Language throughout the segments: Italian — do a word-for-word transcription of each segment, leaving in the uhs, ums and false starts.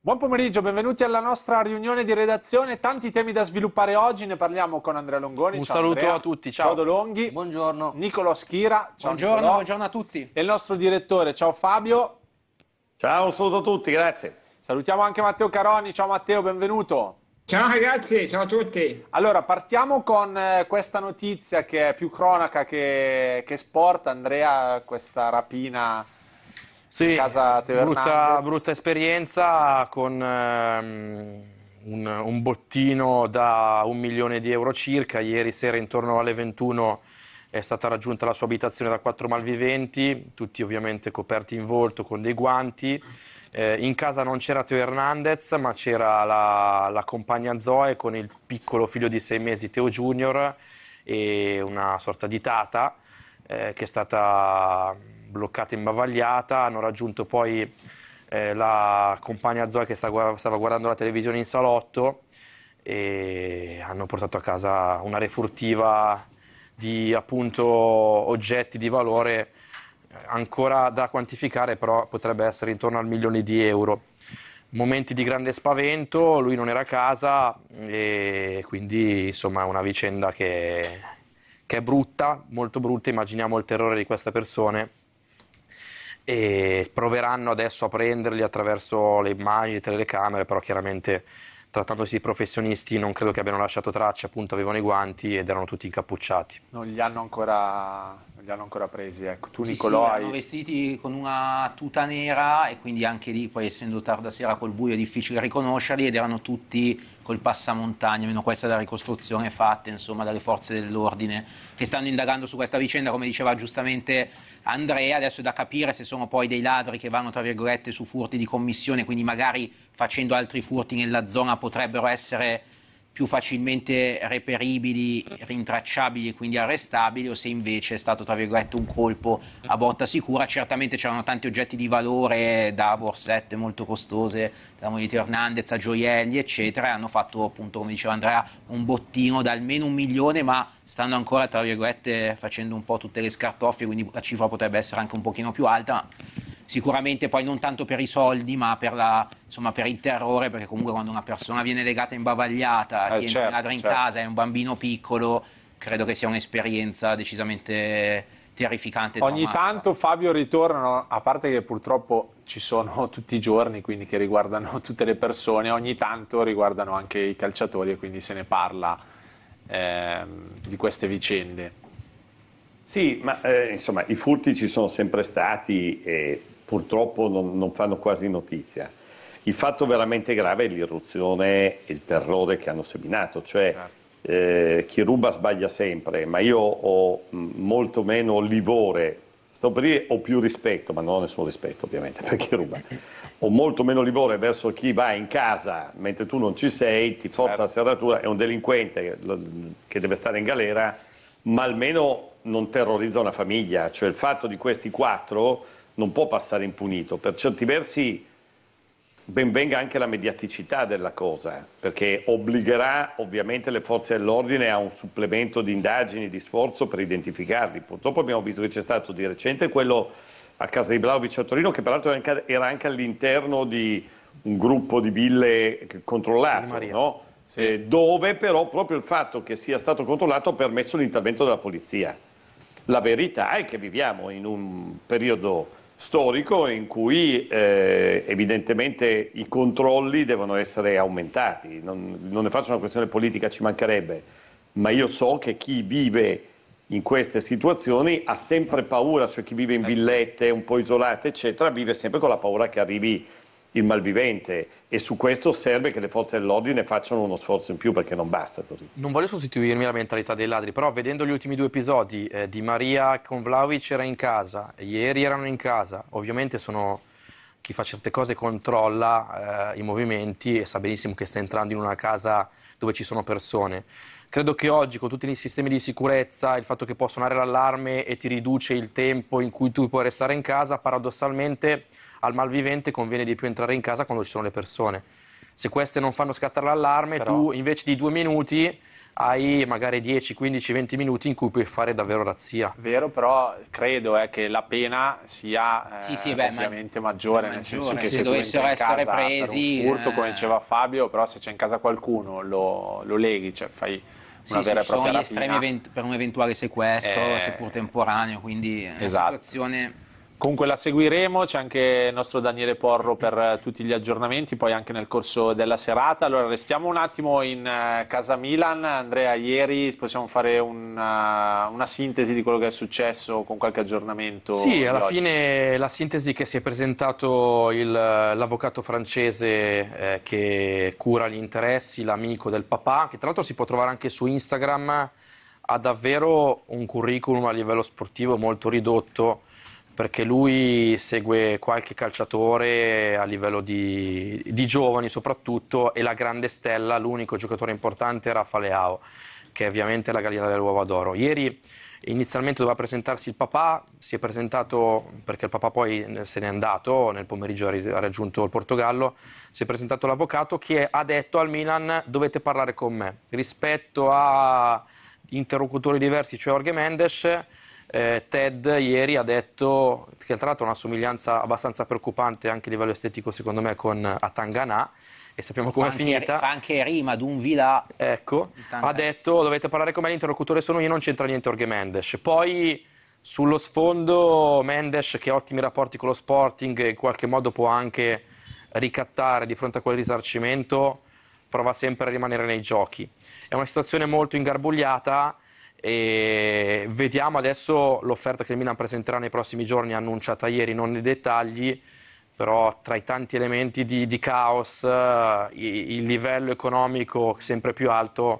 Buon pomeriggio, benvenuti alla nostra riunione di redazione. Tanti temi da sviluppare oggi, ne parliamo con Andrea Longoni. Un ciao saluto Andrea. a tutti, ciao. Dodo Longhi. Buongiorno. Nicolò Schira. Ciao Buongiorno, Nicolò. buongiorno a tutti. E il nostro direttore, ciao Fabio. Ciao, un saluto a tutti, grazie. Salutiamo anche Matteo Caroni. Ciao Matteo, benvenuto. Ciao ragazzi, ciao a tutti. Allora, partiamo con eh, questa notizia che è più cronaca che, che sport. Andrea, questa rapina Sì, in casa Teo brutta, Hernandez. brutta esperienza con ehm, un, un bottino da un milione di euro circa. Ieri sera intorno alle ventuno è stata raggiunta la sua abitazione da quattro malviventi, tutti ovviamente coperti in volto con dei guanti. Eh, in casa non c'era Teo Hernandez, ma c'era la, la compagna Zoe con il piccolo figlio di sei mesi, Teo Junior, e una sorta di tata eh, che è stata bloccata e imbavagliata. Hanno raggiunto poi eh, la compagna Zoe che sta, stava guardando la televisione in salotto e hanno portato a casa una refurtiva di appunto oggetti di valore ancora da quantificare, però potrebbe essere intorno al milione di euro. Momenti di grande spavento, lui non era a casa e quindi insomma è una vicenda che, che è brutta, molto brutta. Immaginiamo il terrore di queste persone e proveranno adesso a prenderli attraverso le immagini, le telecamere, però chiaramente trattandosi di professionisti non credo che abbiano lasciato tracce, appunto avevano i guanti ed erano tutti incappucciati. Non li hanno ancora, non li hanno ancora presi, ecco. Tu Sì, Nicolò sì, hai... erano vestiti con una tuta nera e quindi anche lì, poi essendo tarda sera col buio è difficile riconoscerli, ed erano tutti col passamontagna, almeno questa è la ricostruzione fatta insomma dalle forze dell'ordine che stanno indagando su questa vicenda, come diceva giustamente Andrea. Adesso è da capire se sono poi dei ladri che vanno tra virgolette su furti di commissione, quindi magari facendo altri furti nella zona potrebbero essere più facilmente reperibili, rintracciabili e quindi arrestabili, o se invece è stato tra virgolette un colpo a botta sicura. Certamente c'erano tanti oggetti di valore, da borsette molto costose, da moglie di Hernandez a gioielli eccetera, e hanno fatto appunto, come diceva Andrea, un bottino da almeno un milione, ma stanno ancora tra virgolette facendo un po' tutte le scartoffie, quindi la cifra potrebbe essere anche un pochino più alta, ma sicuramente poi non tanto per i soldi ma per, la, insomma, per il terrore, perché comunque quando una persona viene legata e imbavagliata, Eh, ti certo, entra un ladro in certo. casa, è un bambino piccolo, credo che sia un'esperienza decisamente terrificante. Ogni traumatica. tanto, Fabio, ritornano, a parte che purtroppo ci sono tutti i giorni, quindi che riguardano tutte le persone, ogni tanto riguardano anche i calciatori e quindi se ne parla ehm, di queste vicende. Sì, ma eh, insomma i furti ci sono sempre stati e purtroppo non, non fanno quasi notizia. Il fatto veramente grave è l'irruzione e il terrore che hanno seminato, cioè Certo. eh, chi ruba sbaglia sempre, ma io ho mh, molto meno livore, sto per dire ho più rispetto, ma non ho nessun rispetto ovviamente per chi ruba, ho molto meno livore verso chi va in casa mentre tu non ci sei, ti forza Certo. la serratura, è un delinquente che, che deve stare in galera, ma almeno non terrorizza una famiglia, cioè il fatto di questi quattro non può passare impunito. Per certi versi ben venga anche la mediaticità della cosa, perché obbligherà ovviamente le forze dell'ordine a un supplemento di indagini, di sforzo per identificarli. Purtroppo abbiamo visto che c'è stato di recente quello a casa di Vlahovic a Torino, che peraltro era anche, era anche all'interno di un gruppo di ville controllato, no? Sì. Eh, dove però proprio il fatto che sia stato controllato ha permesso l'intervento della polizia. La verità è che viviamo in un periodo storico in cui eh, evidentemente i controlli devono essere aumentati. Non, non ne faccio una questione politica, ci mancherebbe, ma io so che chi vive in queste situazioni ha sempre paura, cioè chi vive in villette un po' isolate eccetera, vive sempre con la paura che arrivi il malvivente, e su questo serve che le forze dell'ordine facciano uno sforzo in più, perché non basta così. Non voglio sostituirmi alla mentalità dei ladri, però vedendo gli ultimi due episodi, eh, Di Maria con Vlahovic era in casa, ieri erano in casa, ovviamente sono, chi fa certe cose controlla eh, i movimenti e sa benissimo che sta entrando in una casa dove ci sono persone. Credo che oggi, con tutti i sistemi di sicurezza, il fatto che può suonare l'allarme e ti riduce il tempo in cui tu puoi restare in casa, paradossalmente al malvivente conviene di più entrare in casa quando ci sono le persone. Se queste non fanno scattare l'allarme, Però... tu invece di due minuti hai magari dieci, quindici, venti minuti in cui puoi fare davvero razzia. Vero, però credo eh, che la pena sia eh, Sì, sì, beh, ovviamente ma- maggiore, maggiore, nel senso che se se, tu dovessero entri in essere casa presi, per un furto, come eh. diceva Fabio, però se c'è in casa qualcuno lo, lo leghi, cioè fai una Sì, vera sì, e ci sono propria gli rapina. estremi event- per un eventuale sequestro, Eh, seppur temporaneo, quindi è una esatto. situazione... Comunque la seguiremo, c'è anche il nostro Daniele Porro per eh, tutti gli aggiornamenti, poi anche nel corso della serata. Allora restiamo un attimo in eh, casa Milan. Andrea, ieri possiamo fare una, una sintesi di quello che è successo con qualche aggiornamento Sì, di alla oggi? fine la sintesi che si è presentato il- l'avvocato francese eh, che cura gli interessi, l'amico del papà, che tra l'altro si può trovare anche su Instagram, ha davvero un curriculum a livello sportivo molto ridotto, perché lui segue qualche calciatore a livello di, di giovani soprattutto, e la grande stella, l'unico giocatore importante, è Rafa Leao, che è ovviamente la gallina dell'uovo d'oro. Ieri inizialmente doveva presentarsi il papà, si è presentato, perché il papà poi se n'è andato, nel pomeriggio ha ri- ha raggiunto il Portogallo, si è presentato l'avvocato che ha detto al Milan: dovete parlare con me. Rispetto a interlocutori diversi, cioè Jorge Mendes, eh, Ted ieri ha detto, che tra l'altro ha una somiglianza abbastanza preoccupante anche a livello estetico secondo me con Atangana, e sappiamo come è fa anche, finita. fa anche rima d'un Villa. Ecco, Intanto- ha detto: dovete parlare con me, l'interlocutore sono io, non c'entra niente Jorge Mendes. Poi sullo sfondo Mendes, che ha ottimi rapporti con lo Sporting e in qualche modo può anche ricattare di fronte a quel risarcimento, prova sempre a rimanere nei giochi. È una situazione molto ingarbugliata e vediamo adesso l'offerta che il Milan presenterà nei prossimi giorni, annunciata ieri, non nei dettagli, però tra i tanti elementi di, di caos, eh, il livello economico sempre più alto,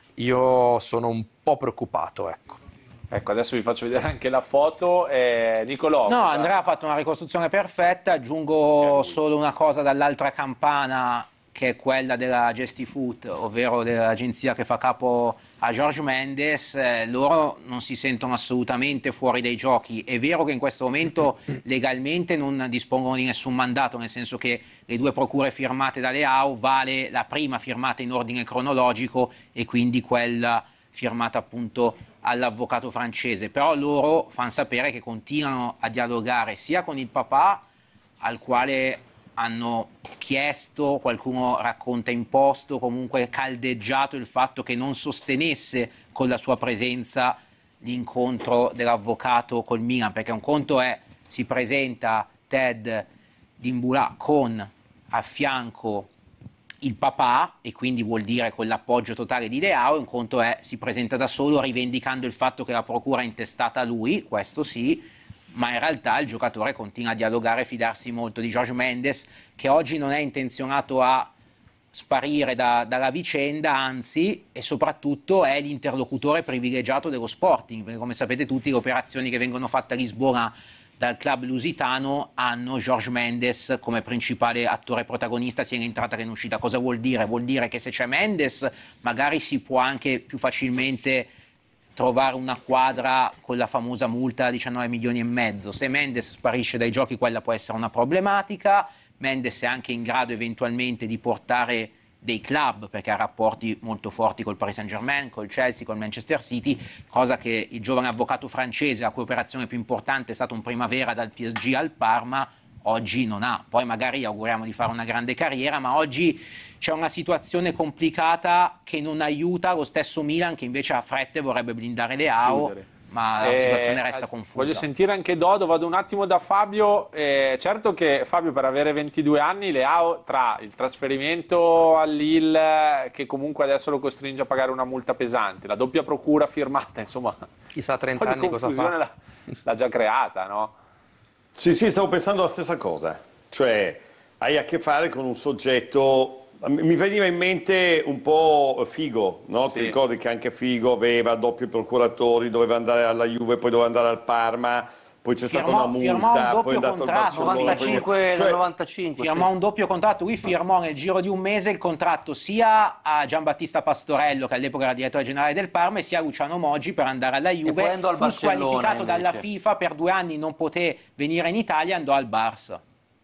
io sono un po' preoccupato, ecco. Ecco, adesso vi faccio vedere anche la foto. Eh, Nicolò, No, cosa- Andrea ha fatto una ricostruzione perfetta, aggiungo solo una cosa dall'altra campana, che è quella della Gestifoot, ovvero dell'agenzia che fa capo a Jorge Mendes. Eh, loro non si sentono assolutamente fuori dai giochi. È vero che in questo momento legalmente non dispongono di nessun mandato, nel senso che le due procure firmate da Leao vale la prima firmata in ordine cronologico e quindi quella firmata appunto all'avvocato francese, però loro fanno sapere che continuano a dialogare sia con il papà, al quale hanno chiesto, qualcuno racconta imposto, comunque caldeggiato il fatto che non sostenesse con la sua presenza l'incontro dell'avvocato col Milan, perché un conto è si presenta Ted Dimbula con a fianco il papà, e quindi vuol dire con l'appoggio totale di Leao, e un conto è si presenta da solo rivendicando il fatto che la procura è intestata a lui, questo sì, ma in realtà il giocatore continua a dialogare e fidarsi molto di Jorge Mendes, che oggi non è intenzionato a sparire da, dalla vicenda, anzi, e soprattutto è l'interlocutore privilegiato dello Sporting, perché come sapete tutti le operazioni che vengono fatte a Lisbona dal club lusitano hanno Jorge Mendes come principale attore protagonista sia in entrata che in uscita. Cosa vuol dire? Vuol dire che se c'è Mendes magari si può anche più facilmente trovare una quadra con la famosa multa da diciannove milioni e mezzo. Se Mendes sparisce dai giochi, quella può essere una problematica. Mendes è anche in grado eventualmente di portare dei club, perché ha rapporti molto forti col Paris Saint-Germain, col Chelsea, col Manchester City, cosa che il giovane avvocato francese, la cui operazione più importante è stata un primavera dal P S G al Parma, oggi non ha. Poi magari gli auguriamo di fare una grande carriera, ma oggi c'è una situazione complicata che non aiuta lo stesso Milan, che invece ha fretta e vorrebbe blindare Leao, Chiudere. ma la Eh, situazione resta confusa. Voglio sentire anche Dodo, vado un attimo da Fabio. Eh, certo che Fabio, per avere ventidue anni, Leao, tra il trasferimento al Lille, che comunque adesso lo costringe a pagare una multa pesante, la doppia procura firmata, insomma, Chissà a un trenta po' di anni cosa confusione fa. l'ha, l'ha già creata, no? Sì, sì, stavo pensando la stessa cosa, cioè hai a che fare con un soggetto, mi veniva in mente un po' Figo, no? Sì. Ti ricordi che anche Figo aveva doppi procuratori, doveva andare alla Juve, poi doveva andare al Parma, poi c'è stata Firmò- una firmò un multa, doppio poi è andato al contratto, Barcellona. poi- novantacinque, cioè, nel novantacinque, Firmò sì. un doppio contratto, lui firmò nel giro di un mese il contratto sia a Giambattista Pastorello, che all'epoca era direttore generale del Parma, e sia a Luciano Moggi per andare alla Juve. poi andò al Fu Barcellona, squalificato dalla invece. FIFA, per due anni non poté venire in Italia, andò al Barça.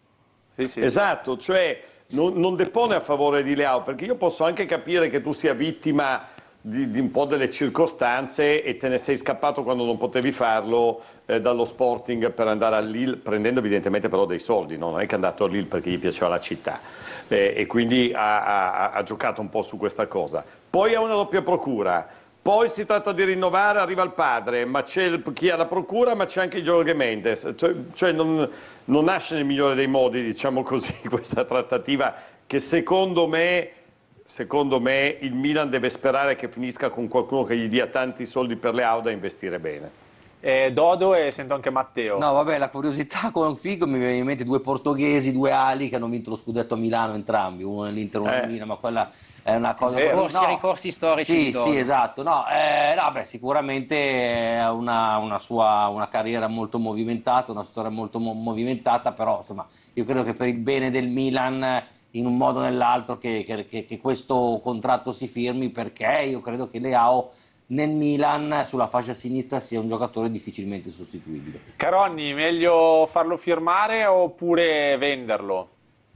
Sì, sì, Esatto, cioè non, non depone a favore di Leao, perché io posso anche capire che tu sia vittima di, di un po' delle circostanze e te ne sei scappato quando non potevi farlo eh, dallo Sporting per andare al Lille, prendendo evidentemente però dei soldi, no? Non è che è andato a Lille perché gli piaceva la città eh, e quindi ha, ha, ha giocato un po' su questa cosa. Poi ha una doppia procura, poi si tratta di rinnovare, arriva il padre, ma c'è chi ha la procura, ma c'è anche Jorge Mendes, cioè, cioè non, non nasce nel migliore dei modi, diciamo così, questa trattativa che secondo me... Secondo me il Milan deve sperare che finisca con qualcuno che gli dia tanti soldi per le auto e investire bene. Eh, Dodo e sento anche Matteo. No, vabbè, la curiosità con Figo mi viene in mente due portoghesi, due ali che hanno vinto lo scudetto a Milano entrambi, uno nell'Inter e uno nel Eh. Milan, ma quella è una cosa... Vero. Ricorsi, no. ricorsi storici di Sì, Dodo. sì, esatto. No, eh, no, beh, sicuramente è una, una sua una carriera molto movimentata, una storia molto mo- movimentata, però insomma, io credo che per il bene del Milan, in un modo o nell'altro, che, che, che, che questo contratto si firmi, perché io credo che Leao nel Milan sulla fascia sinistra sia un giocatore difficilmente sostituibile. Caronni, meglio farlo firmare oppure venderlo?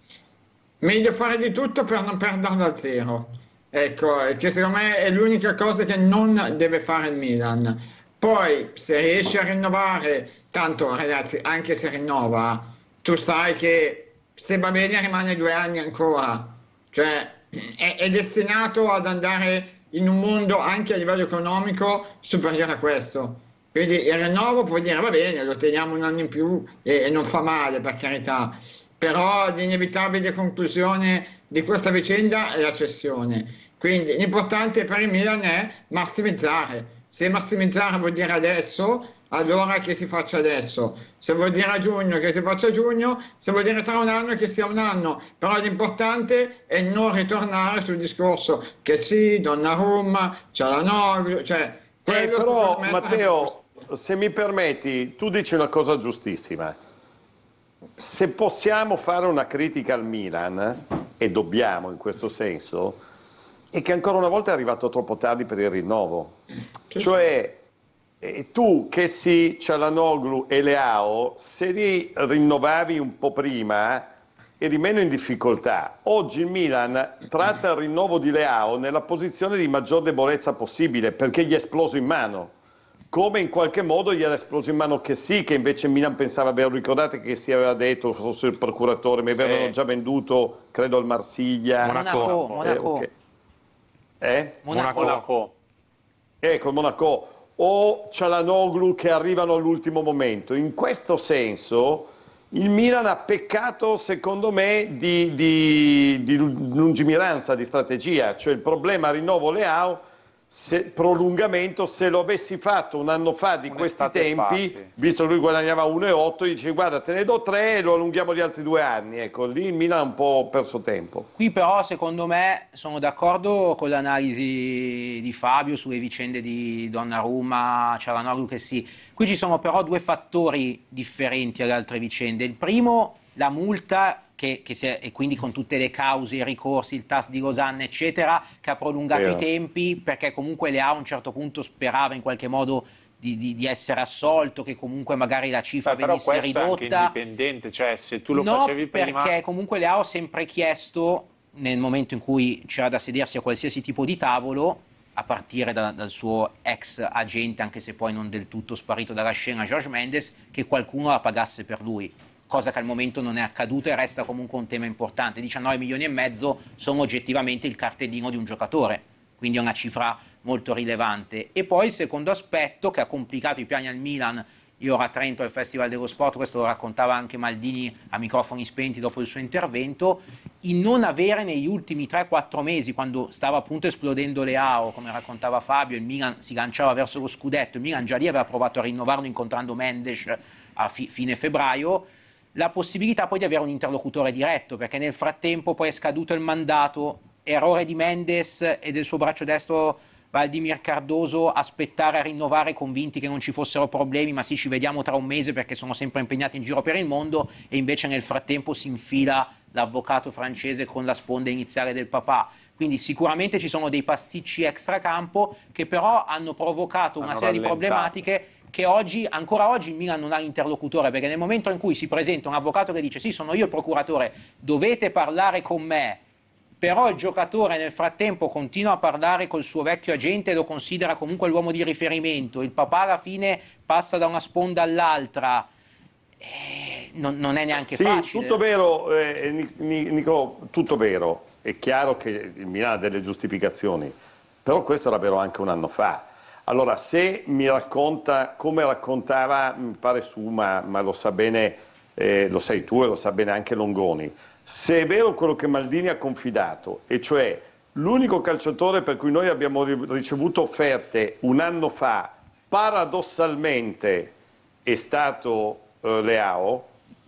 Meglio fare di tutto per non perderlo a zero. Ecco, che secondo me è l'unica cosa che non deve fare il Milan. Poi, se riesce a rinnovare, tanto ragazzi, anche se rinnova, tu sai che se va bene rimane due anni ancora, cioè è, è destinato ad andare in un mondo anche a livello economico superiore a questo. Quindi il rinnovo può dire va bene, lo teniamo un anno in più e, e non fa male, per carità, però l'inevitabile conclusione di questa vicenda è la cessione. Quindi l'importante per il Milan è massimizzare. Se massimizzare vuol dire adesso, allora che si faccia adesso. Se vuol dire a giugno, che si faccia a giugno. Se vuol dire tra un anno, che sia un anno. Però l'importante è non ritornare sul discorso che sì, Donnarumma, Çalhanoğlu, cioè... Eh, quello però secondo me sarebbe Matteo, se mi permetti, tu dici una cosa giustissima. Se possiamo fare una critica al Milan, e dobbiamo in questo senso, è che ancora una volta è arrivato troppo tardi per il rinnovo. Cioè, eh, tu che sì, Çalhanoğlu e Leao, se li rinnovavi un po' prima, eri meno in difficoltà. Oggi il Milan tratta il rinnovo di Leao nella posizione di maggior debolezza possibile, perché gli è esploso in mano. Come in qualche modo gli era esploso in mano che sì, che invece Milan pensava, ve lo ricordate che si aveva detto, fosse il procuratore, mi Sì. avevano già venduto, credo al Marsiglia. Monaco, Eh, Monaco. ok. Eh? Monaco. Monaco. Ecco, il Monaco. O Çalhanoğlu che arrivano all'ultimo momento. In questo senso il Milan ha peccato, secondo me, di, di, di lungimiranza, di strategia. Cioè il problema rinnovo Leao, se, prolungamento, se lo avessi fatto un anno fa di questi Un'estate tempi, fa, sì. visto che lui guadagnava uno virgola otto, dice guarda te ne do tre e lo allunghiamo di altri due anni. Ecco, lì il Milan ha un po' perso tempo. Qui però secondo me sono d'accordo con l'analisi di Fabio sulle vicende di Donnarumma, Çalhanoğlu, che sì. Qui ci sono però due fattori differenti alle altre vicende. Il primo, la multa, che, che si è, e quindi con tutte le cause, i ricorsi, il T A S di Losanna, eccetera, che ha prolungato Vero. i tempi, perché comunque Leao a un certo punto sperava in qualche modo di, di, di essere assolto, che comunque magari la cifra Beh, però venisse questo è anche ridotta. indipendente, cioè se tu lo No, facevi prima... perché comunque Leao ha sempre chiesto, nel momento in cui c'era da sedersi a qualsiasi tipo di tavolo, a partire da, dal suo ex agente, anche se poi non del tutto sparito dalla scena, Jorge Mendes, che qualcuno la pagasse per lui, cosa che al momento non è accaduta e resta comunque un tema importante. diciannove milioni e mezzo sono oggettivamente il cartellino di un giocatore, quindi è una cifra molto rilevante. E poi il secondo aspetto che ha complicato i piani al Milan, io ero a Trento al Festival dello Sport, questo lo raccontava anche Maldini a microfoni spenti dopo il suo intervento, il non avere negli ultimi tre quattro mesi, quando stava appunto esplodendo Leao, come raccontava Fabio, il Milan si lanciava verso lo scudetto, il Milan già lì aveva provato a rinnovarlo incontrando Mendes a fi- fine febbraio, la possibilità poi di avere un interlocutore diretto, perché nel frattempo poi è scaduto il mandato, errore di Mendes e del suo braccio destro Valdimir Cardoso, aspettare a rinnovare convinti che non ci fossero problemi, ma sì, ci vediamo tra un mese perché sono sempre impegnati in giro per il mondo, e invece nel frattempo si infila l'avvocato francese con la sponda iniziale del papà. Quindi sicuramente ci sono dei pasticci extracampo che però hanno provocato una Hanno serie di rallentato. problematiche che oggi, ancora oggi il Milan non ha l'interlocutore, perché nel momento in cui si presenta un avvocato che dice sì, sono io il procuratore, dovete parlare con me però il giocatore nel frattempo continua a parlare col suo vecchio agente e lo considera comunque l'uomo di riferimento, il papà alla fine passa da una sponda all'altra, eh, non, non è neanche sì, facile. Tutto vero, eh, Nicolò, tutto vero, è chiaro che il Milan ha delle giustificazioni, però questo era vero anche un anno fa. Allora, se mi racconta come raccontava, mi pare su, ma, ma lo sa bene, eh, lo sai tu e lo sa bene anche Longoni, se è vero quello che Maldini ha confidato, e cioè l'unico calciatore per cui noi abbiamo ricevuto offerte un anno fa, paradossalmente è stato eh, Leao,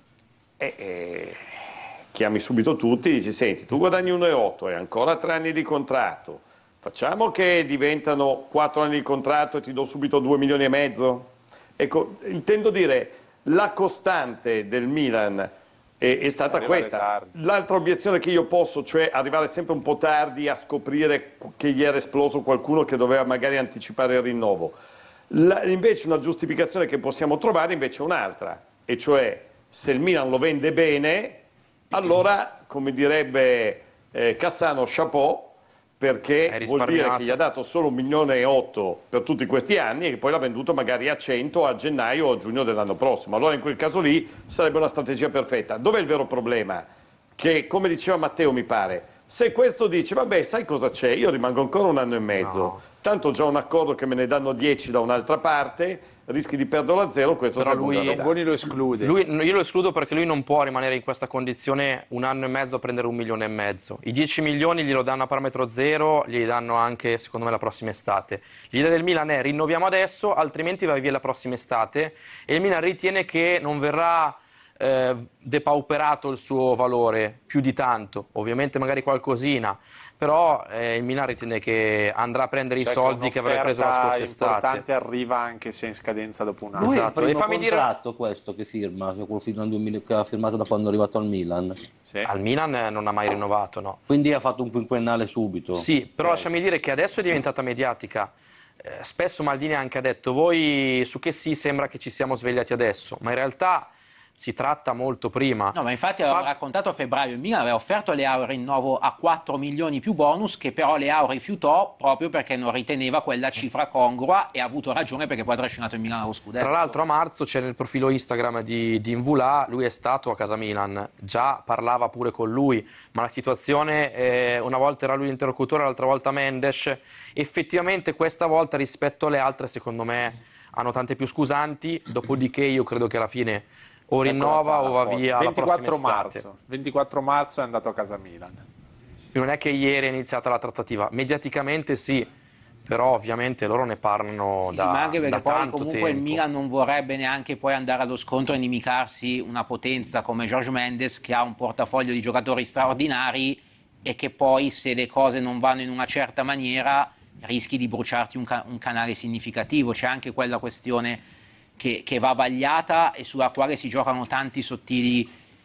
e eh, chiami subito tutti e dici: senti, tu guadagni uno virgola otto e ancora tre anni di contratto, facciamo che diventano quattro anni di contratto e ti do subito due milioni e mezzo? Ecco, intendo dire, la costante del Milan è, è stata Arrivare questa. tardi. L'altra obiezione che io posso, cioè arrivare sempre un po' tardi a scoprire che gli era esploso qualcuno che doveva magari anticipare il rinnovo. La, invece una giustificazione che possiamo trovare invece è un'altra, e cioè se il Milan lo vende bene, allora, come direbbe eh, Cassano, chapeau, perché vuol dire che gli ha dato solo un milione e otto per tutti questi anni e che poi l'ha venduto magari a cento a gennaio o a giugno dell'anno prossimo. Allora in quel caso lì sarebbe una strategia perfetta. Dov'è il vero problema? Che, come diceva Matteo, mi pare, se questo dice: vabbè, sai cosa c'è? Io rimango ancora un anno e mezzo, no. Tanto ho già un accordo che me ne danno dieci da un'altra parte, rischi di perderlo a zero, questo però lui Longoni lo esclude. Lui, io lo escludo perché lui non può rimanere in questa condizione un anno e mezzo a prendere un milione e mezzo. I dieci milioni glielo danno a parametro zero, gli danno anche secondo me la prossima estate. L'idea del Milan è: rinnoviamo adesso, altrimenti vai via la prossima estate, e il Milan ritiene che non verrà eh, depauperato il suo valore più di tanto, ovviamente magari qualcosina, però eh, il Milan ritiene che andrà a prendere Cioè i soldi che, che avrebbe preso la scorsa estate. L'importante arriva anche se in scadenza dopo un anno. Lui Esatto. è il E primo fammi dire- contratto questo che firma, cioè quello fino al duemila che ha firmato da quando è arrivato al Milan. Sì. Al Milan eh, non ha mai rinnovato, no. Quindi ha fatto un quinquennale subito. Sì, però Ok. lasciami dire che adesso è diventata mediatica. Eh, spesso Maldini ha anche detto: voi su che sì sembra che ci siamo svegliati adesso, ma in realtà si tratta molto prima. No, ma infatti avevo Fa- raccontato a febbraio, il Milan aveva offerto a Leao il rinnovo a quattro milioni più bonus, che però Leao rifiutò proprio perché non riteneva quella cifra congrua, e ha avuto ragione perché poi ha trascinato il Milan allo scudetto. Tra l'altro a marzo c'è nel profilo Instagram di, di Invulà, lui è stato a casa Milan, già parlava pure con lui, ma la situazione, eh, una volta era lui l'interlocutore, l'altra volta Mendes, effettivamente questa volta rispetto alle altre secondo me hanno tante più scusanti, dopodiché io credo che alla fine o rinnova o va via la ventiquattro prossima estate. marzo. ventiquattro marzo è andato a casa Milan. Non è che ieri è iniziata la trattativa, mediaticamente sì, però ovviamente loro ne parlano Sì, da, sì, ma anche perché da poi tanto comunque tempo. il Milan non vorrebbe neanche poi andare allo scontro e inimicarsi una potenza come Jorge Mendes, che ha un portafoglio di giocatori straordinari e che poi, se le cose non vanno in una certa maniera, rischi di bruciarti un, ca- un canale significativo. C'è anche quella questione che, che va vagliata e sulla quale si giocano tanti sottili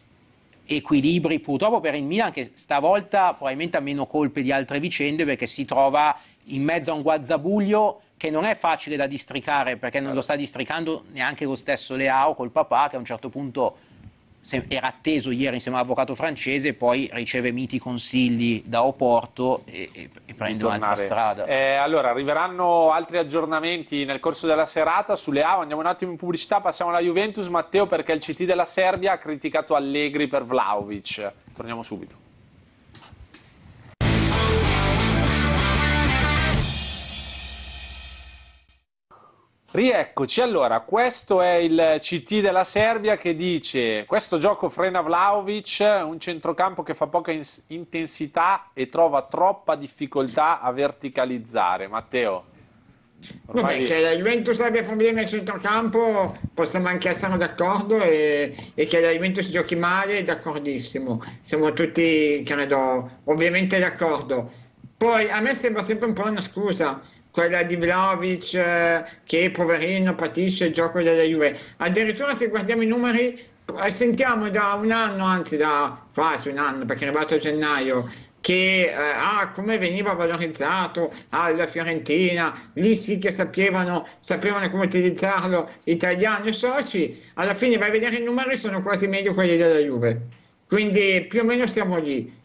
equilibri, purtroppo per il Milan, che stavolta probabilmente ha meno colpe di altre vicende, perché si trova in mezzo a un guazzabuglio che non è facile da districare, perché non lo sta districando neanche lo stesso Leao col papà, che a un certo punto era atteso ieri insieme all'avvocato francese, poi riceve miti consigli da Oporto e, e, e prende un'altra strada. Eh, allora, arriveranno altri aggiornamenti nel corso della serata sulle A. Andiamo un attimo in pubblicità, passiamo alla Juventus, Matteo, perché il C T della Serbia ha criticato Allegri per Vlahovic. Torniamo subito. Rieccoci, allora, questo è il C T della Serbia che dice: questo gioco frena Vlahovic, un centrocampo che fa poca ins- intensità e trova troppa difficoltà a verticalizzare. Matteo? Vabbè, che la Juventus abbia problemi al centrocampo possiamo anche essere d'accordo, e, e che la Juventus giochi male, d'accordissimo, siamo tutti, credo, ovviamente d'accordo. Poi a me sembra sempre un po' una scusa quella di Vlahovic, eh, che poverino patisce il gioco della Juve. Addirittura, se guardiamo i numeri, eh, sentiamo da un anno, anzi da quasi un anno, perché è arrivato a gennaio, che eh, ah, come veniva valorizzato alla Fiorentina, lì sì che sapevano, sapevano come utilizzarlo italiani e soci. Alla fine vai a vedere i numeri, sono quasi meglio quelli della Juve, quindi più o meno siamo lì.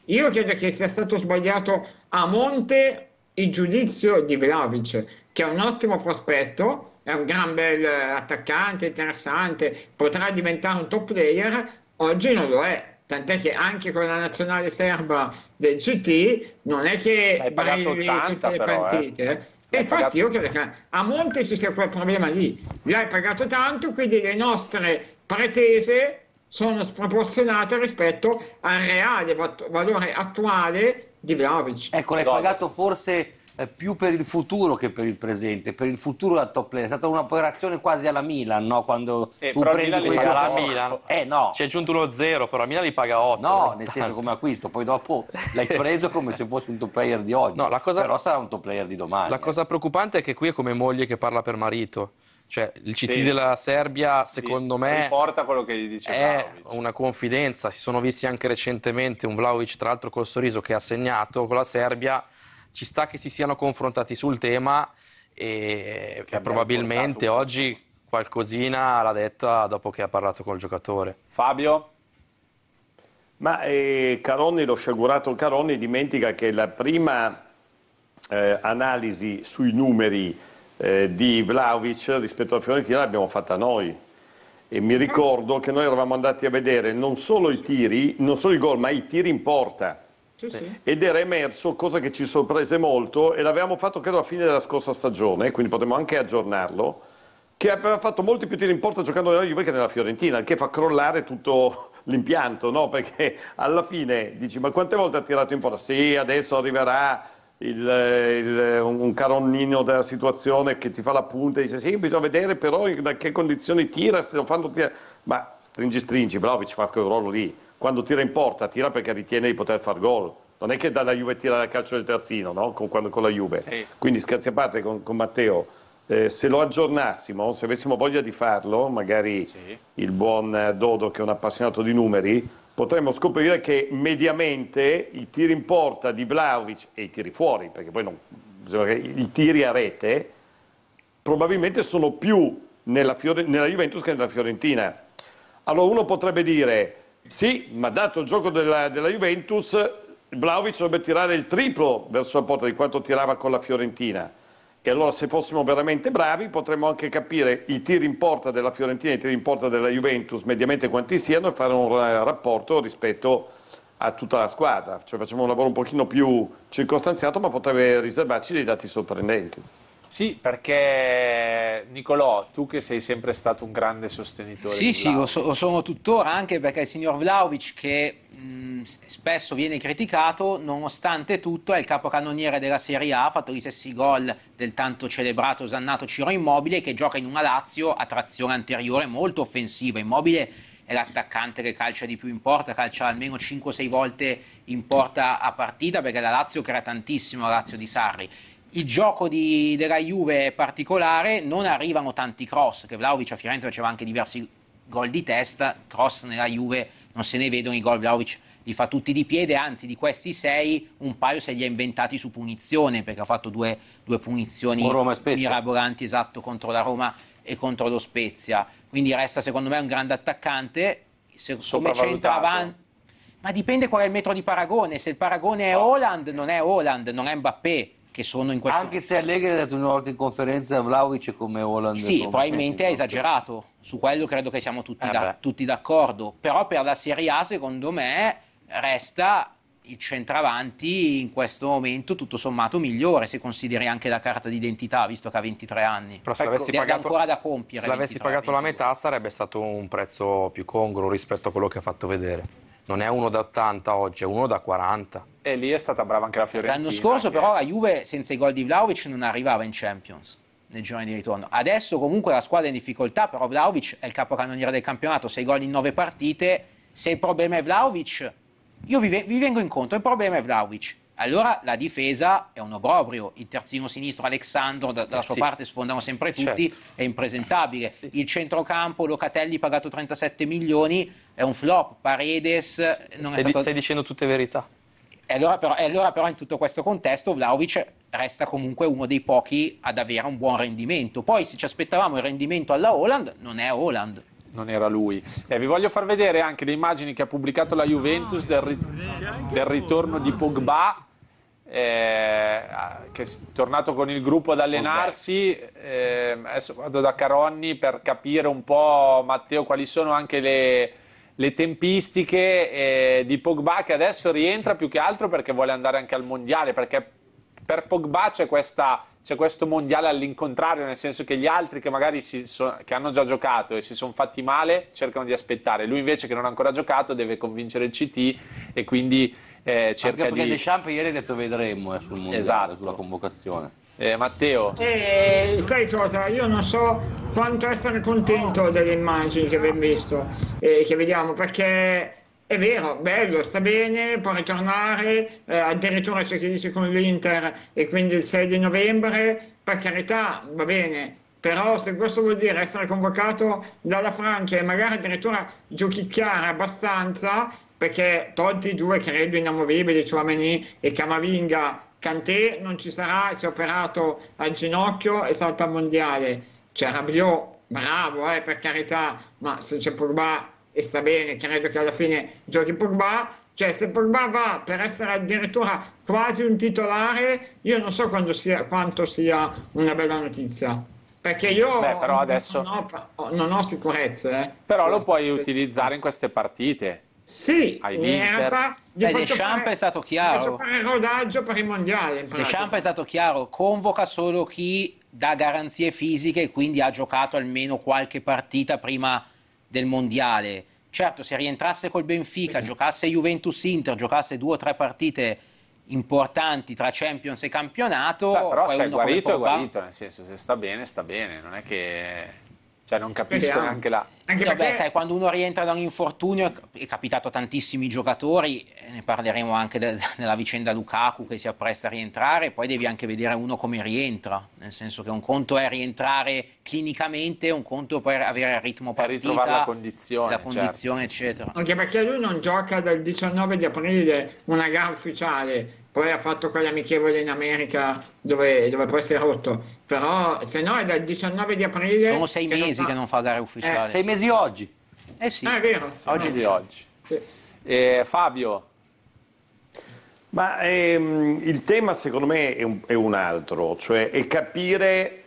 io credo che sia stato sbagliato a monte il giudizio di Vlahovic, che è un ottimo prospetto, è un gran bel attaccante, interessante, potrà diventare un top player, oggi non lo è. Tant'è che anche con la nazionale serba del C T non è che Hai pagato brilli ottanta tutte le però, eh. partite. E L'hai infatti pagato- io credo che a monte ci sia quel problema lì. L'hai pagato tanto, quindi le nostre pretese sono sproporzionate rispetto al reale vat- valore attuale di Vlahovic. Ecco, l'hai Gol. pagato forse eh, più per il futuro che per il presente. Per il futuro da top player è stata un'operazione quasi alla Milan, no? Quando Eh, tu però il prendi Milan li quei paga la giocatori. Milan. Eh no, Ci è aggiunto uno zero, però a Milan li paga otto. no, nel senso come acquisto, poi dopo l'hai preso come se fosse un top player di oggi. No, la cosa- Però sarà un top player di domani. La eh. cosa preoccupante è che qui è come moglie che parla per marito. Cioè, il C T Sì. della Serbia, secondo Sì, me, riporta quello che gli dice è Vlahovic. una confidenza. Si sono visti anche recentemente un Vlahovic, tra l'altro col sorriso, che ha segnato con la Serbia. Ci sta che si siano confrontati sul tema e Che abbia probabilmente riportato oggi qualcosina l'ha detta dopo che ha parlato col giocatore. Fabio? Ma eh, Caronni, lo sciagurato Caronni, dimentica che la prima eh, analisi sui numeri eh, di Vlahovic rispetto alla Fiorentina l'abbiamo fatta noi. E mi ricordo che noi eravamo andati a vedere non solo i tiri, non solo i gol, ma i tiri in porta. Sì, sì. Ed era emerso, cosa che ci sorprese molto, e l'avevamo fatto credo alla fine della scorsa stagione, quindi potremmo anche aggiornarlo, che aveva fatto molti più tiri in porta giocando nella Juve che nella Fiorentina, il che fa crollare tutto l'impianto, no? Perché alla fine dici, ma quante volte ha tirato in porta? Sì, adesso arriverà il, il, un caronnino della situazione che ti fa la punta e dice, sì, bisogna vedere però da che condizioni tira, se lo fanno tirare. Ma stringi stringi, Vlahovic fa quel ruolo lì. Quando tira in porta, tira perché ritiene di poter far gol. Non è che dalla Juve tira dal calcio del terzino, no? Con, quando, con la Juve. Sì. Quindi scherzi a parte con, con Matteo, eh, se lo aggiornassimo, se avessimo voglia di farlo, magari Sì. il buon eh, Dodo che è un appassionato di numeri, potremmo scoprire che mediamente i tiri in porta di Vlahovic e i tiri fuori, perché poi non, bisogna che i tiri a rete, probabilmente sono più nella, Fiore, nella Juventus che nella Fiorentina. Allora uno potrebbe dire, sì, ma dato il gioco della, della Juventus, Vlahovic dovrebbe tirare il triplo verso la porta di quanto tirava con la Fiorentina. E allora se fossimo veramente bravi potremmo anche capire i tiri in porta della Fiorentina e i tiri in porta della Juventus, mediamente quanti siano, e fare un rapporto rispetto a tutta la squadra. Cioè facciamo un lavoro un pochino più circostanziato, ma potrebbe riservarci dei dati sorprendenti. Sì, perché Nicolò, tu che sei sempre stato un grande sostenitore Sì, di sì, lo, Vlahovic, so- lo sono tuttora, anche perché il signor Vlahovic, che mh, s- spesso viene criticato, nonostante tutto è il capocannoniere della Serie A, ha fatto gli stessi gol del tanto celebrato osannato Ciro Immobile, che gioca in una Lazio a trazione anteriore molto offensiva. Immobile è l'attaccante che calcia di più in porta, calcia almeno cinque sei volte in porta a partita, perché la Lazio crea tantissimo, la Lazio di Sarri. Il gioco di, della Juve è particolare, non arrivano tanti cross, che Vlahovic a Firenze faceva anche diversi gol di testa, cross nella Juve non se ne vedono, i gol Vlahovic li fa tutti di piede, anzi di questi sei un paio se li ha inventati su punizione, perché ha fatto due, due punizioni Con Roma e Spezia. mirabolanti, esatto, contro la Roma e contro lo Spezia, quindi resta secondo me un grande attaccante, se, come Sopravvalutato. centra avanti. Ma dipende qual è il metro di paragone, se il paragone è Haaland non è Haaland, non è Mbappé, che sono in questo... Anche se Allegri ha detto una volta in conferenza Vlahovic è come Haaland. Sì, come- probabilmente è esagerato, su quello credo che siamo tutti, Eh da- beh. tutti d'accordo, però per la Serie A secondo me resta il centravanti in questo momento tutto sommato migliore, se consideri anche la carta d'identità, visto che ha ventitré anni. Però se Ecco, l'avessi ed è pagato, ancora da compiere. se l'avessi ventitré, pagato la ventidue. metà sarebbe stato un prezzo più congruo rispetto a quello che ha fatto vedere. Non è uno da ottanta oggi, è uno da quaranta. e lì è stata brava anche la Fiorentina. L'anno scorso che- però la Juve senza i gol di Vlahovic non arrivava in Champions nel girone di ritorno. Adesso comunque la squadra è in difficoltà, però Vlahovic è il capocannoniere del campionato, sei gol in nove partite. Se il problema è Vlahovic, io vi, ve- vi vengo incontro, il problema è Vlahovic. Allora la difesa è un obbrobrio, il terzino sinistro Alexandro da- dalla Eh sua sì. parte sfondano sempre tutti, Certo. è impresentabile. Il centrocampo, Locatelli pagato trentasette milioni, è un flop. Paredes non è Stai, di- stato... stai dicendo tutte verità. E allora, però, e allora però in tutto questo contesto Vlahovic resta comunque uno dei pochi ad avere un buon rendimento. Poi se ci aspettavamo il rendimento alla Haaland, non è Haaland. non era lui. Eh, vi voglio far vedere anche le immagini che ha pubblicato la Juventus del, ri- del ritorno di Pogba, eh, che è tornato con il gruppo ad allenarsi. Eh, adesso vado da Caronni per capire un po', Matteo, quali sono anche le, le tempistiche eh, di Pogba, che adesso rientra più che altro perché vuole andare anche al mondiale, perché per Pogba c'è questa... c'è questo mondiale all'incontrario, nel senso che gli altri che magari si so, che hanno già giocato e si sono fatti male cercano di aspettare, lui invece che non ha ancora giocato deve convincere il C T e quindi eh, cerca anche perché di... Deschamps ieri ha detto vedremo eh, sul mondiale, Esatto. sulla convocazione. eh, Matteo? E sai cosa? Io non so quanto essere contento delle immagini che abbiamo visto e che vediamo, perché è vero, bello, sta bene, può ritornare, eh, addirittura c'è chi dice con l'Inter e quindi il sei di novembre, per carità, va bene, però se questo vuol dire essere convocato dalla Francia e magari addirittura giochicchiare abbastanza, perché tolti i due credo inamovibili, Tchouaméni e Camavinga, Kanté non ci sarà, si è operato al ginocchio e salta al mondiale, c'è Rabiot, bravo, eh, per carità, ma se c'è Pogba e sta bene, credo che alla fine giochi Pogba, cioè se Pogba va per essere addirittura quasi un titolare, io non so quando sia, quanto sia una bella notizia, perché io Beh, però adesso... non, ho, non ho sicurezze. Eh. Però lo puoi utilizzare in queste partite. Sì, Hai in l'Inter. realtà gli Beh, faccio Deschamps fare- è stato gli chiaro. faccio fare il rodaggio per i mondiali. in pratica. Deschamps è stato chiaro, convoca solo chi dà garanzie fisiche e quindi ha giocato almeno qualche partita prima del mondiale. Certo, se rientrasse col Benfica, giocasse Juventus-Inter, giocasse due o tre partite importanti tra Champions e campionato... Beh, però poi se è uno come guarito è Pogba- guarito, nel senso se sta bene sta bene, non è che... Cioè non capisco Vediamo. neanche la... Anche Vabbè, perché sai, quando uno rientra da un infortunio, è capitato a tantissimi giocatori, eh, ne parleremo anche de- nella vicenda Lukaku che si appresta a rientrare, poi devi anche vedere uno come rientra, nel senso che un conto è rientrare clinicamente, un conto è poi avere il ritmo Per partita, ritrovare la condizione, la condizione eccetera. Anche perché lui non gioca dal diciannove di aprile una gara ufficiale, poi ha fatto quelle amichevoli in America dove, dove poi si è rotto, però se no è dal diciannove di aprile... Sono sei mesi fa- che non fa gare ufficiali. Sei mesi oggi. Eh sì. Ah, è vero. Oggi sì, oggi. Sì. Eh, Fabio? Ma ehm, il tema secondo me è un, è un altro, cioè è capire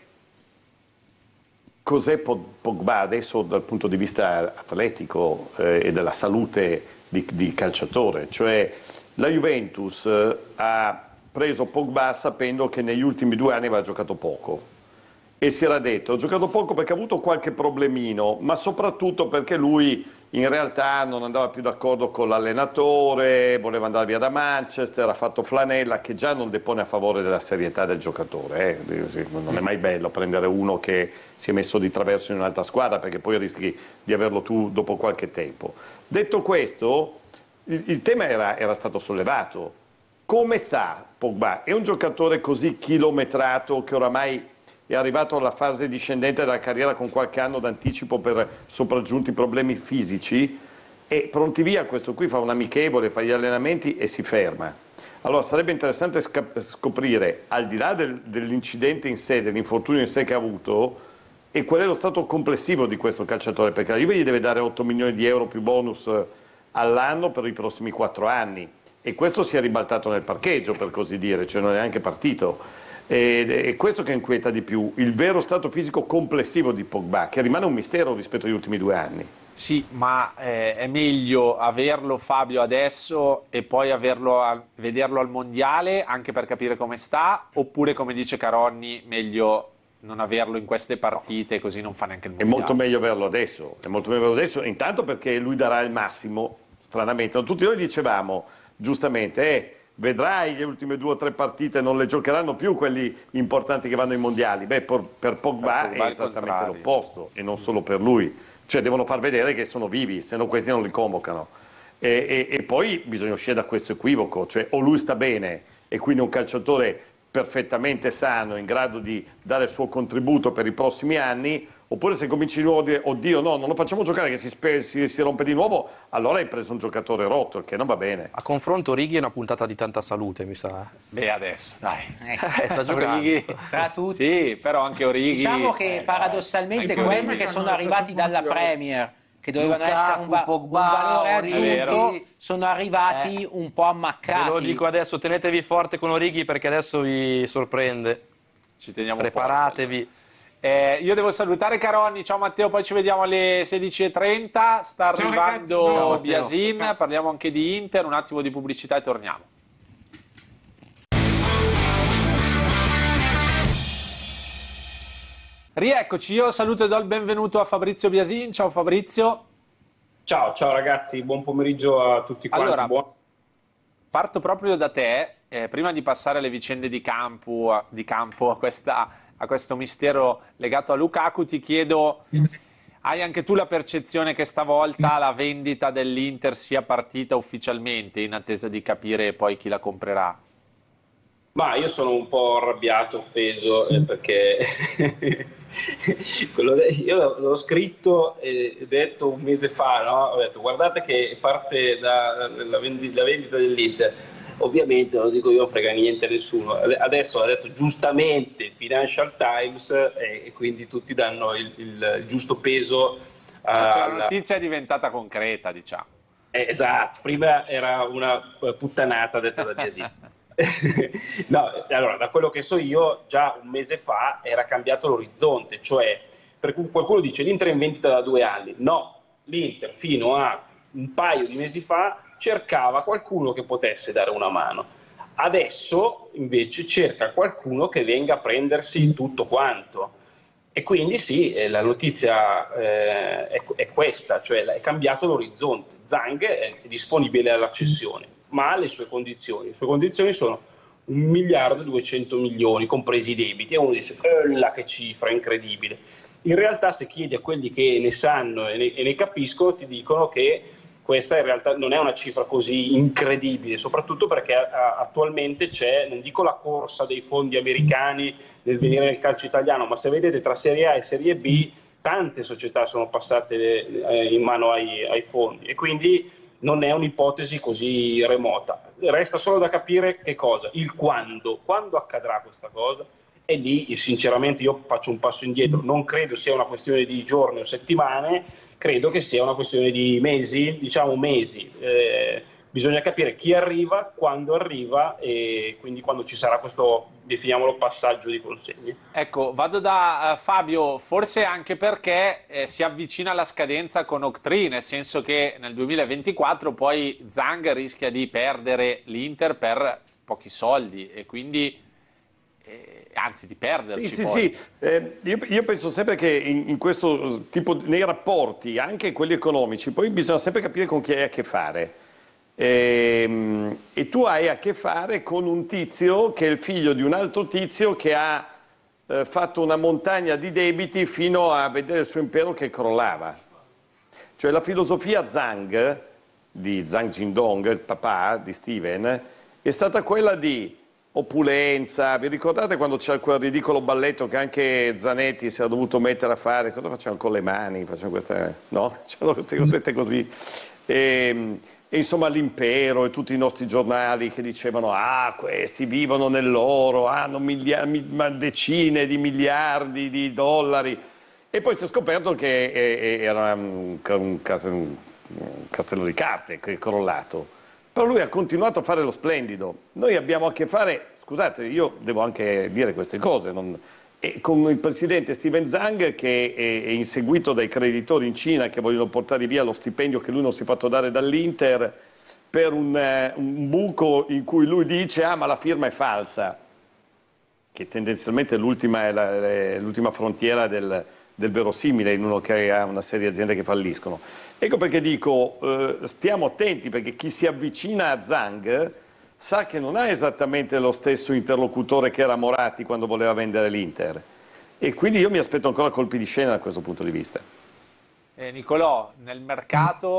cos'è Pogba adesso dal punto di vista atletico eh, e della salute di, di calciatore. Cioè la Juventus eh, ha preso Pogba sapendo che negli ultimi due anni aveva giocato poco e si era detto ho giocato poco perché ha avuto qualche problemino, ma soprattutto perché lui in realtà non andava più d'accordo con l'allenatore, voleva andare via da Manchester, ha fatto flanella, che già non depone a favore della serietà del giocatore. Eh. Non è mai bello prendere uno che si è messo di traverso in un'altra squadra perché poi rischi di averlo tu dopo qualche tempo. Detto questo, il, il tema era, era stato sollevato. Come sta Pogba? È un giocatore così chilometrato che oramai è arrivato alla fase discendente della carriera con qualche anno d'anticipo per sopraggiunti problemi fisici e pronti via, questo qui fa un amichevole, fa gli allenamenti e si ferma. Allora sarebbe interessante scoprire, al di là del, dell'incidente in sé, dell'infortunio in sé che ha avuto, e qual è lo stato complessivo di questo calciatore, perché la Juve gli deve dare otto milioni di euro più bonus all'anno per i prossimi quattro anni e questo si è ribaltato nel parcheggio, per così dire, cioè non è neanche partito. E, e questo che inquieta di più, il vero stato fisico complessivo di Pogba, che rimane un mistero rispetto agli ultimi due anni. Sì, ma eh, è meglio averlo, Fabio, adesso e poi averlo a, vederlo al mondiale anche per capire come sta, oppure come dice Caronni meglio non averlo in queste partite così non fa neanche il È mondiale? molto meglio averlo adesso, è molto meglio averlo adesso, intanto perché lui darà il massimo, stranamente. Tutti noi dicevamo, giustamente, eh, vedrai le ultime due o tre partite non le giocheranno più quelli importanti che vanno ai mondiali. Beh, per, per Pogba, Per Pogba è il esattamente contrario. l'opposto e non solo per lui, cioè devono far vedere che sono vivi, se no questi non li convocano. E, e, e poi bisogna uscire da questo equivoco, cioè o lui sta bene e quindi un calciatore perfettamente sano, in grado di dare il suo contributo per i prossimi anni, Oppure se cominci di nuovo a dire, oddio no, non lo facciamo giocare che si, spe- si, si rompe di nuovo, allora hai preso un giocatore rotto, il che non va bene. A confronto Righi è una puntata di tanta salute, mi sa. Beh, adesso, dai. Eh, sta giocando. Orighi, Tra tutti. sì, però anche Orighi... Diciamo che eh, paradossalmente dai. quelli che sono arrivati dalla Premier, che dovevano Lukaku, essere un, va- un Pogba, valore Origi. aggiunto, sono arrivati un po' Ve ammaccati. lo dico adesso, tenetevi forte con Orighi perché adesso vi sorprende. Ci teniamo Preparatevi. forte. Eh, io devo salutare Caronni, ciao Matteo, poi ci vediamo alle sedici e trenta, sta Ciao, arrivando ragazzi. Ciao, Biasin, Matteo. parliamo anche di Inter, un attimo di pubblicità e torniamo. Rieccoci, io saluto e do il benvenuto a Fabrizio Biasin, ciao Fabrizio. Ciao, ciao ragazzi, buon pomeriggio a tutti quanti. Allora, Buon... parto proprio da te, eh, prima di passare alle vicende di campo, a, di campo a, questa, a questo mistero legato a Lukaku, ti chiedo, hai anche tu la percezione che stavolta la vendita dell'Inter sia partita ufficialmente in attesa di capire poi chi la comprerà? Ma io sono un po' arrabbiato, offeso, eh, perché quello de- io l'ho scritto e detto un mese fa, no? Ho detto guardate che parte la, la, vendi- la vendita dell'Inter. Ovviamente non lo dico io, non frega niente a nessuno. Adesso ha detto giustamente Financial Times eh, e quindi tutti danno il, il, il giusto peso. Adesso la alla... notizia è diventata concreta, diciamo. Eh, esatto, prima era una puttanata detta da Biasin. No, allora, da quello che so io, già un mese fa era cambiato l'orizzonte, cioè per cui qualcuno dice l'Inter è in vendita da due anni. No, l'Inter fino a un paio di mesi fa cercava qualcuno che potesse dare una mano. Adesso invece cerca qualcuno che venga a prendersi tutto quanto. E quindi sì, eh, la notizia eh, è, è questa, cioè è cambiato l'orizzonte. Zhang è disponibile alla cessione, ma ha le sue condizioni. Le sue condizioni sono un miliardo e duecento milioni, compresi i debiti. E uno dice, la che cifra incredibile. In realtà se chiedi a quelli che ne sanno e ne, e ne capiscono, ti dicono che questa in realtà non è una cifra così incredibile, soprattutto perché a, attualmente c'è, non dico la corsa dei fondi americani nel venire nel calcio italiano, ma se vedete tra Serie A e Serie B tante società sono passate eh, in mano ai, ai fondi e quindi non è un'ipotesi così remota. Resta solo da capire che cosa, il quando, quando accadrà questa cosa. E lì sinceramente io faccio un passo indietro, non credo sia una questione di giorni o settimane, credo che sia una questione di mesi, diciamo mesi. Eh, bisogna capire chi arriva, quando arriva e quindi quando ci sarà questo, definiamolo, passaggio di consegne. Ecco, vado da uh, Fabio, forse anche perché eh, si avvicina la scadenza con Octree, nel senso che nel duemilaventiquattro poi Zhang rischia di perdere l'Inter per pochi soldi e quindi... Eh, anzi di perderci sì, sì, poi. sì. Eh, io, io penso sempre che in, in questo tipo, nei rapporti, anche quelli economici, poi bisogna sempre capire con chi hai a che fare. E, e tu hai a che fare con un tizio che è il figlio di un altro tizio che ha eh, fatto una montagna di debiti fino a vedere il suo impero che crollava. Cioè la filosofia Zhang, di Zhang Jindong, il papà di Steven, è stata quella di opulenza. Vi ricordate quando c'era quel ridicolo balletto che anche Zanetti si era dovuto mettere a fare? Cosa facevano con le mani? Facevano queste, no? C'erano queste cosette così. E, e insomma l'impero e tutti i nostri giornali che dicevano ah, questi vivono nell'oro, hanno miliardi, decine di miliardi di dollari. E poi si è scoperto che era un, un, un castello di carte che è crollato. Però lui ha continuato a fare lo splendido. Noi abbiamo a che fare, scusate, io devo anche dire queste cose, non, e con il presidente Steven Zhang che è, è inseguito dai creditori in Cina che vogliono portare via lo stipendio che lui non si è fatto dare dall'Inter per un, uh, un buco in cui lui dice ah ma la firma è falsa, che tendenzialmente l'ultima è la, è l'ultima frontiera del, del verosimile in uno che ha una serie di aziende che falliscono. Ecco perché dico, eh, stiamo attenti perché chi si avvicina a Zhang sa che non ha esattamente lo stesso interlocutore che era Moratti quando voleva vendere l'Inter e quindi io mi aspetto ancora colpi di scena da questo punto di vista. Eh, Nicolò, nel mercato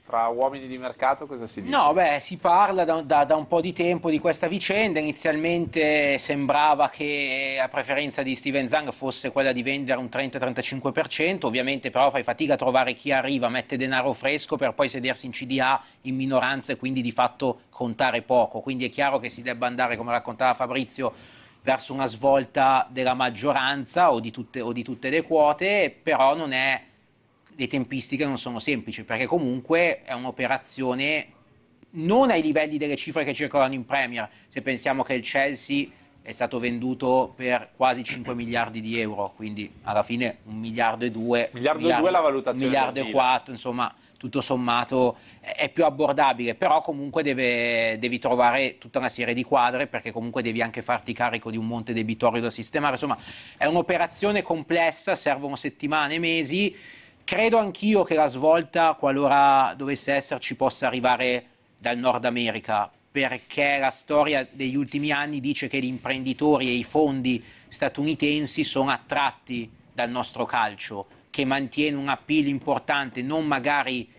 tra uomini di mercato cosa si dice? No, beh, si parla da, da, da un po' di tempo di questa vicenda. Inizialmente sembrava che la preferenza di Steven Zhang fosse quella di vendere un trenta trentacinque per cento, ovviamente però fai fatica a trovare chi arriva, mette denaro fresco per poi sedersi in C D A in minoranza e quindi di fatto contare poco. Quindi è chiaro che si debba andare, come raccontava Fabrizio, verso una svolta della maggioranza o di tutte, o di tutte le quote, però non è... le tempistiche non sono semplici, perché comunque è un'operazione non ai livelli delle cifre che circolano in Premier. Se pensiamo che il Chelsea è stato venduto per quasi cinque miliardi di euro, quindi alla fine un miliardo e due, miliardo, miliardo e due la valutazione, un miliardo e quattro, insomma tutto sommato è più abbordabile, però comunque deve, devi trovare tutta una serie di quadre, perché comunque devi anche farti carico di un monte debitorio da sistemare. Insomma è un'operazione complessa, servono settimane, mesi. Credo anch'io che la svolta, qualora dovesse esserci, possa arrivare dal Nord America, perché la storia degli ultimi anni dice che gli imprenditori e i fondi statunitensi sono attratti dal nostro calcio, che mantiene un appeal importante non magari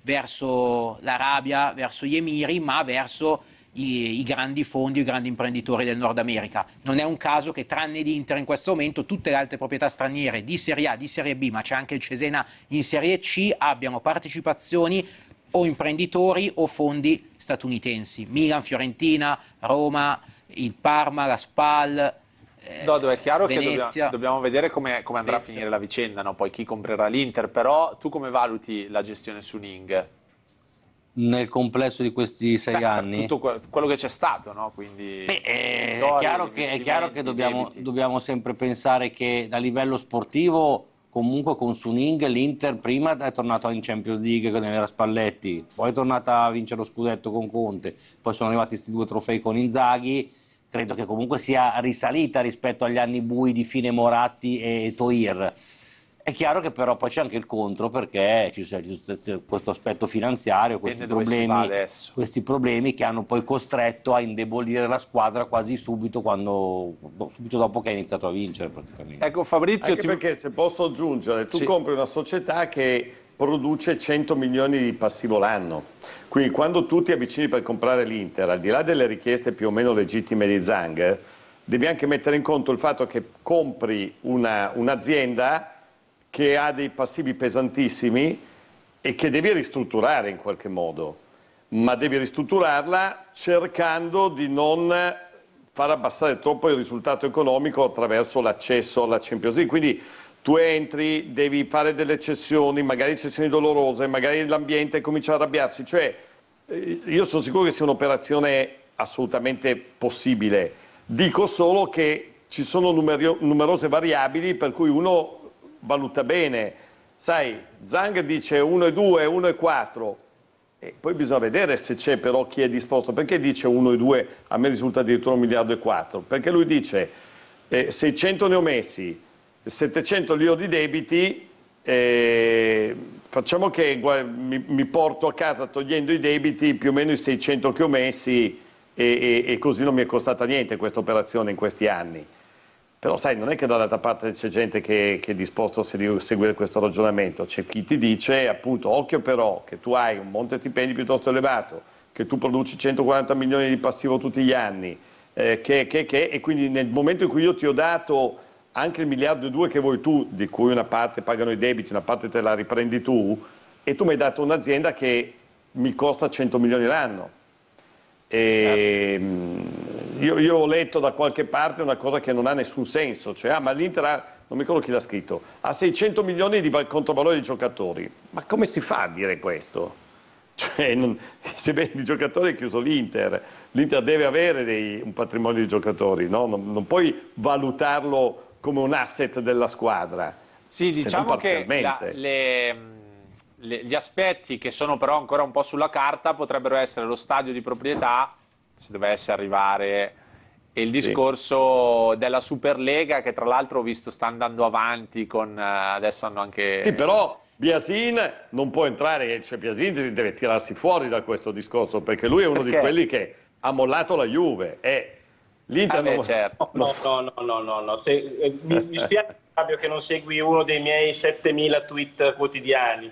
verso l'Arabia, verso gli Emiri, ma verso I, i grandi fondi, i grandi imprenditori del Nord America. Non è un caso che tranne l'Inter in questo momento tutte le altre proprietà straniere di Serie A, di Serie B, ma c'è anche il Cesena in Serie C, abbiano partecipazioni o imprenditori o fondi statunitensi. Milan, Fiorentina, Roma, il Parma, la Spal, eh, No, dove è chiaro Venezia. che dobbiamo, dobbiamo vedere come, come andrà Venezia. a finire la vicenda, no? Poi chi comprerà l'Inter, però tu come valuti la gestione su Ning? Nel complesso di questi sei Beh, anni? Tutto que- quello che c'è stato, no? Quindi, Beh, eh, è, vittorie, chiaro che, è chiaro che investimenti, dobbiamo, debiti. dobbiamo sempre pensare che a livello sportivo comunque con Suning l'Inter prima è tornato in Champions League con era Spalletti, poi è tornata a vincere lo scudetto con Conte, poi sono arrivati questi due trofei con Inzaghi. Credo che comunque sia risalita rispetto agli anni bui di fine Moratti e Toir. È chiaro che però poi c'è anche il contro, perché ci c'è questo aspetto finanziario, questi dove si va problemi, adesso. questi problemi che hanno poi costretto a indebolire la squadra quasi subito, quando, subito dopo che ha iniziato a vincere praticamente. Ecco Fabrizio, Anche ti... perché se posso aggiungere, tu Sì. compri una società che produce cento milioni di passivo l'anno, quindi quando tu ti avvicini per comprare l'Inter, al di là delle richieste più o meno legittime di Zhang, devi anche mettere in conto il fatto che compri una, un'azienda che ha dei passivi pesantissimi e che devi ristrutturare in qualche modo, ma devi ristrutturarla cercando di non far abbassare troppo il risultato economico attraverso l'accesso alla Champions League. Quindi tu entri, devi fare delle cessioni, magari cessioni dolorose, magari l'ambiente comincia a arrabbiarsi. Cioè, io sono sicuro che sia un'operazione assolutamente possibile. Dico solo che ci sono numero- numerose variabili per cui uno valuta bene. Sai, Zhang dice uno e due, uno e quattro, e poi bisogna vedere se c'è però chi è disposto. Perché dice uno e due? A me risulta addirittura un miliardo e quattro, perché lui dice eh, seicento ne ho messi, settecento li ho di debiti, eh, facciamo che guarda, mi, mi porto a casa togliendo i debiti più o meno i seicento che ho messi e, e, e così non mi è costata niente questa operazione in questi anni. Però sai, non è che dall'altra parte c'è gente che, che è disposto a seguire questo ragionamento, c'è chi ti dice appunto occhio però che tu hai un monte stipendi piuttosto elevato, che tu produci centoquaranta milioni di passivo tutti gli anni, eh, che, che, che, e quindi nel momento in cui io ti ho dato anche il miliardo e due che vuoi tu, di cui una parte pagano i debiti, una parte te la riprendi tu, e tu mi hai dato un'azienda che mi costa cento milioni l'anno. E, certo. io, io ho letto da qualche parte una cosa che non ha nessun senso, cioè ah, ma l'Inter ha, non mi ricordo chi l'ha scritto, ha seicento milioni di controvalore di giocatori. Ma come si fa a dire questo? Cioè, non, se vendi i giocatori è chiuso l'Inter, l'Inter deve avere dei, un patrimonio di giocatori, no? non, non puoi valutarlo come un asset della squadra. Sì, diciamo che la, le, le, gli aspetti che sono però ancora un po' sulla carta potrebbero essere lo stadio di proprietà, se dovesse arrivare, e il discorso sì. della Superlega, che tra l'altro ho visto sta andando avanti con, adesso hanno anche... Sì, però Biasin non può entrare, cioè Biasin deve tirarsi fuori da questo discorso, perché lui è uno perché? di quelli che ha mollato la Juve, e l'Inter ah beh, non... certo. No, no, no, no, no, no. Se, eh, mi, mi spiace Fabio che non segui uno dei miei settemila tweet quotidiani,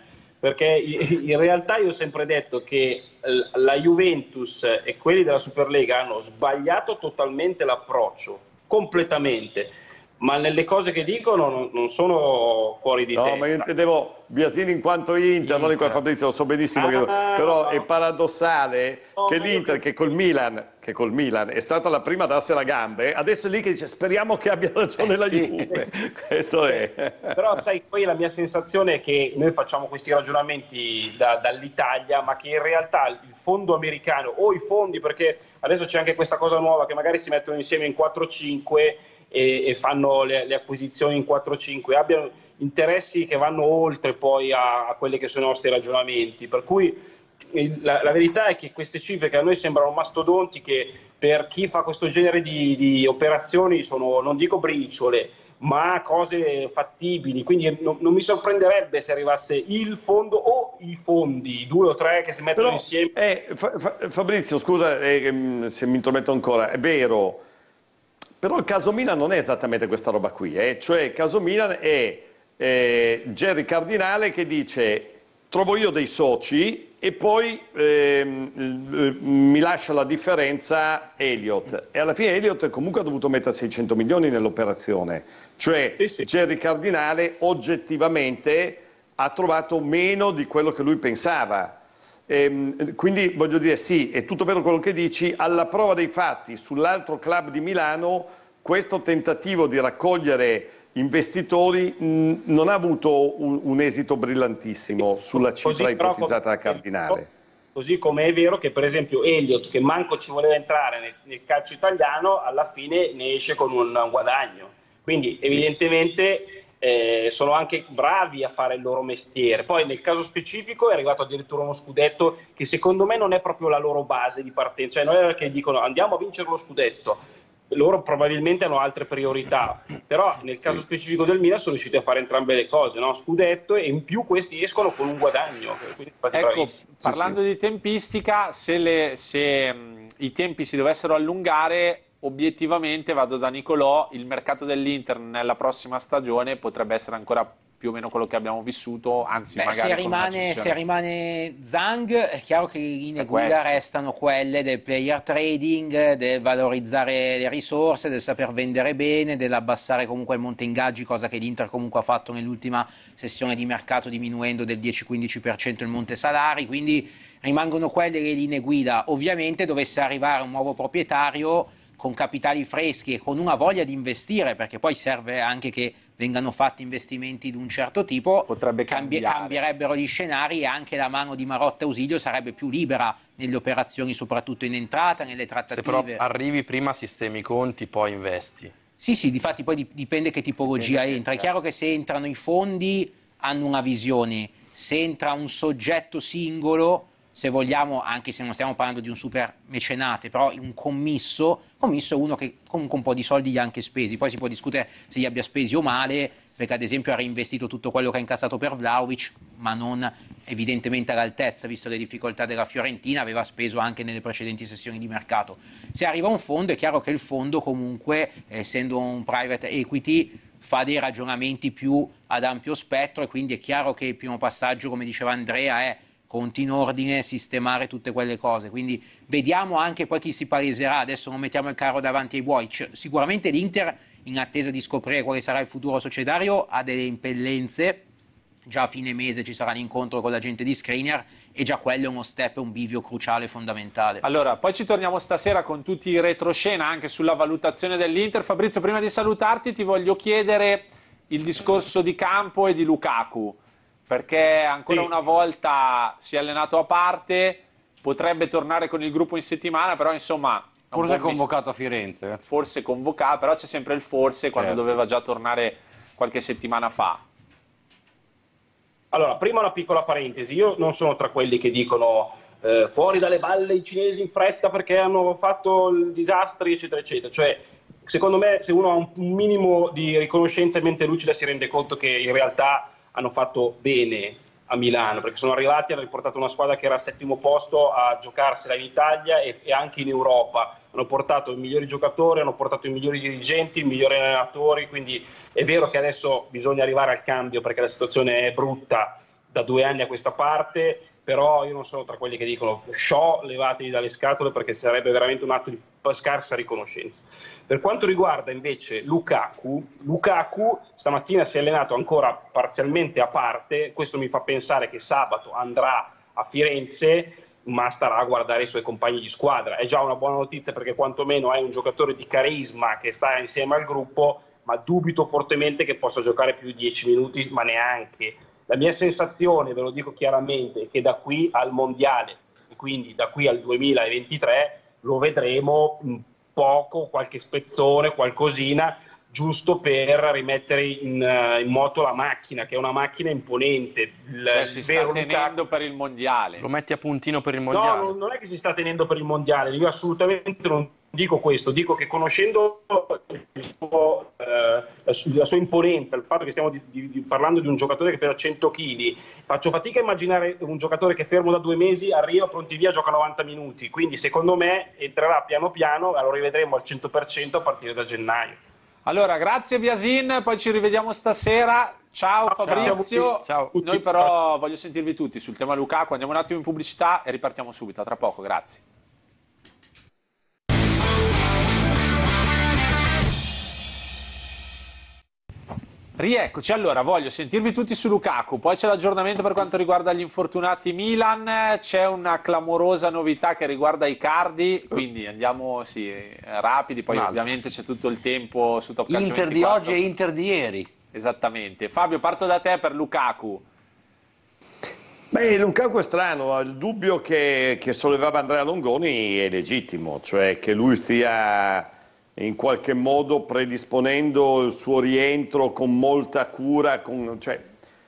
perché in realtà io ho sempre detto che la Juventus e quelli della Superlega hanno sbagliato totalmente l'approccio, completamente, ma nelle cose che dicono non sono fuori di no, testa. No, ma io intendevo Biasini in quanto Inter, Inter. non in quanto Fabrizio, lo so benissimo, ah, che... però no. È paradossale no, che l'Inter, che col Milan, che col Milan è stata la prima a darsi la gambe, adesso è lì che dice speriamo che abbia ragione eh, la sì. Juve. Questo è. Però sai, poi la mia sensazione è che noi facciamo questi ragionamenti da, dall'Italia, ma che in realtà il fondo americano o i fondi, perché adesso c'è anche questa cosa nuova che magari si mettono insieme in quattro cinque e, e fanno le, le acquisizioni in quattro cinque, abbiano interessi che vanno oltre poi a, a quelli che sono i nostri ragionamenti, per cui il, la, la verità è che queste cifre che a noi sembrano mastodonti, che per chi fa questo genere di, di operazioni sono, non dico briciole, ma cose fattibili, quindi non, non mi sorprenderebbe se arrivasse il fondo o i fondi, due o tre che si mettono Però, insieme. Eh, Fa, Fa, Fabrizio, scusa eh, se mi intrometto ancora, è vero, però il caso Milan non è esattamente questa roba qui, eh? Cioè il caso Milan è eh, Gerry Cardinale che dice trovo io dei soci e poi eh, mi lascia la differenza Elliott, e alla fine Elliott comunque ha dovuto mettere seicento milioni nell'operazione, cioè sì, sì. Gerry Cardinale oggettivamente ha trovato meno di quello che lui pensava. Ehm, quindi voglio dire sì, è tutto vero quello che dici, alla prova dei fatti sull'altro club di Milano questo tentativo di raccogliere investitori mh, non ha avuto un, un esito brillantissimo sulla cifra così, ipotizzata da Cardinale. Così come è vero che per esempio Elliott, che manco ci voleva entrare nel, nel calcio italiano, alla fine ne esce con un, un guadagno, quindi evidentemente Eh, sono anche bravi a fare il loro mestiere. Poi nel caso specifico è arrivato addirittura uno scudetto che secondo me non è proprio la loro base di partenza, cioè non è che dicono andiamo a vincere lo scudetto, loro probabilmente hanno altre priorità, però nel caso specifico del Milan sono riusciti a fare entrambe le cose, no? Scudetto e in più questi escono con un guadagno. Ecco, parlando sì, sì. di tempistica, se, le, se mh, i tempi si dovessero allungare, obiettivamente vado da Nicolò, il mercato dell'Inter nella prossima stagione potrebbe essere ancora più o meno quello che abbiamo vissuto, anzi Beh, magari se rimane, se rimane Zhang è chiaro che le linee guida restano quelle del player trading, del valorizzare le risorse, del saper vendere bene, dell'abbassare comunque il monte ingaggi, cosa che l'Inter comunque ha fatto nell'ultima sessione di mercato diminuendo del dieci quindici per cento il monte salari, quindi rimangono quelle le linee guida. Ovviamente dovesse arrivare un nuovo proprietario con capitali freschi e con una voglia di investire, perché poi serve anche che vengano fatti investimenti di un certo tipo, potrebbe cambi- cambierebbero gli scenari e anche la mano di Marotta Ausilio sarebbe più libera nelle operazioni, soprattutto in entrata, nelle trattative. Se però arrivi prima, sistemi i conti, poi investi. Sì, sì, difatti poi dipende che tipologia dipende entra. È chiaro che se entrano i fondi hanno una visione, se entra un soggetto singolo, se vogliamo, anche se non stiamo parlando di un super mecenate, però un commisso, commisso è uno che comunque un po' di soldi li ha anche spesi, poi si può discutere se li abbia spesi o male, perché ad esempio ha reinvestito tutto quello che ha incassato per Vlahovic, ma non evidentemente all'altezza, visto le difficoltà della Fiorentina, aveva speso anche nelle precedenti sessioni di mercato. Se arriva un fondo, è chiaro che il fondo comunque, essendo un private equity, fa dei ragionamenti più ad ampio spettro, e quindi è chiaro che il primo passaggio, come diceva Andrea, è conti in ordine, sistemare tutte quelle cose, quindi vediamo anche poi chi si paleserà. Adesso non mettiamo il carro davanti ai buoi. C- sicuramente l'Inter, in attesa di scoprire quale sarà il futuro societario, ha delle impellenze. Già a fine mese ci sarà l'incontro con la gente di Skriniar e già quello è uno step, un bivio cruciale, fondamentale. Allora, poi ci torniamo stasera con tutti i retroscena anche sulla valutazione dell'Inter. Fabrizio, prima di salutarti ti voglio chiedere il discorso di Campo e di Lukaku, perché ancora sì. una volta si è allenato a parte, potrebbe tornare con il gruppo in settimana, però insomma... Forse è convocato a Firenze. Forse convocato, però c'è sempre il forse, certo, quando doveva già tornare qualche settimana fa. Allora, prima una piccola parentesi, io non sono tra quelli che dicono eh, fuori dalle balle i cinesi in fretta perché hanno fatto disastri, eccetera, eccetera. Cioè, secondo me, se uno ha un minimo di riconoscenza e mente lucida si rende conto che in realtà hanno fatto bene a Milano, perché sono arrivati, hanno riportato una squadra che era al settimo posto a giocarsela in Italia e, e anche in Europa. Hanno portato i migliori giocatori, hanno portato i migliori dirigenti, i migliori allenatori, quindi è vero che adesso bisogna arrivare al cambio perché la situazione è brutta, da due anni a questa parte, però io non sono tra quelli che dicono Shaw levatevi dalle scatole, perché sarebbe veramente un atto di scarsa riconoscenza. Per quanto riguarda invece Lukaku, Lukaku stamattina si è allenato ancora parzialmente a parte, questo mi fa pensare che sabato andrà a Firenze, ma starà a guardare i suoi compagni di squadra. È già una buona notizia, perché quantomeno è un giocatore di carisma che sta insieme al gruppo, ma dubito fortemente che possa giocare più di dieci minuti, ma neanche. La mia sensazione, ve lo dico chiaramente, è che da qui al mondiale, e quindi da qui al duemilaventitré, lo vedremo un poco, qualche spezzone, qualcosina, giusto per rimettere in, in moto la macchina, che è una macchina imponente. Il, cioè si il sta tenendo Lukaku per il mondiale. Lo metti a puntino per il mondiale? No, non, non è che si sta tenendo per il mondiale, io assolutamente non dico questo, dico che conoscendo il suo, eh, la, sua, la sua imponenza, il fatto che stiamo di, di, di parlando di un giocatore che pesa cento chili, faccio fatica a immaginare un giocatore che fermo da due mesi arriva pronti via, gioca novanta minuti, quindi secondo me entrerà piano piano e lo rivedremo al cento per cento a partire da gennaio. Allora, grazie Biasin, poi ci rivediamo stasera. Ciao, ciao Fabrizio. Ciao. Noi però voglio sentirvi tutti sul tema Lukaku. Andiamo un attimo in pubblicità e ripartiamo subito. A tra poco, grazie. Rieccoci, allora voglio sentirvi tutti su Lukaku, poi c'è l'aggiornamento per quanto riguarda gli infortunati Milan, c'è una clamorosa novità che riguarda Icardi, quindi andiamo sì, rapidi, poi ovviamente c'è tutto il tempo su Top Calcio Inter ventiquattro. di oggi e Inter di ieri. Esattamente. Fabio, parto da te per Lukaku. Beh, Lukaku è strano, il dubbio che, che sollevava Andrea Longoni è legittimo, cioè che lui stia in qualche modo predisponendo il suo rientro con molta cura, con, cioè,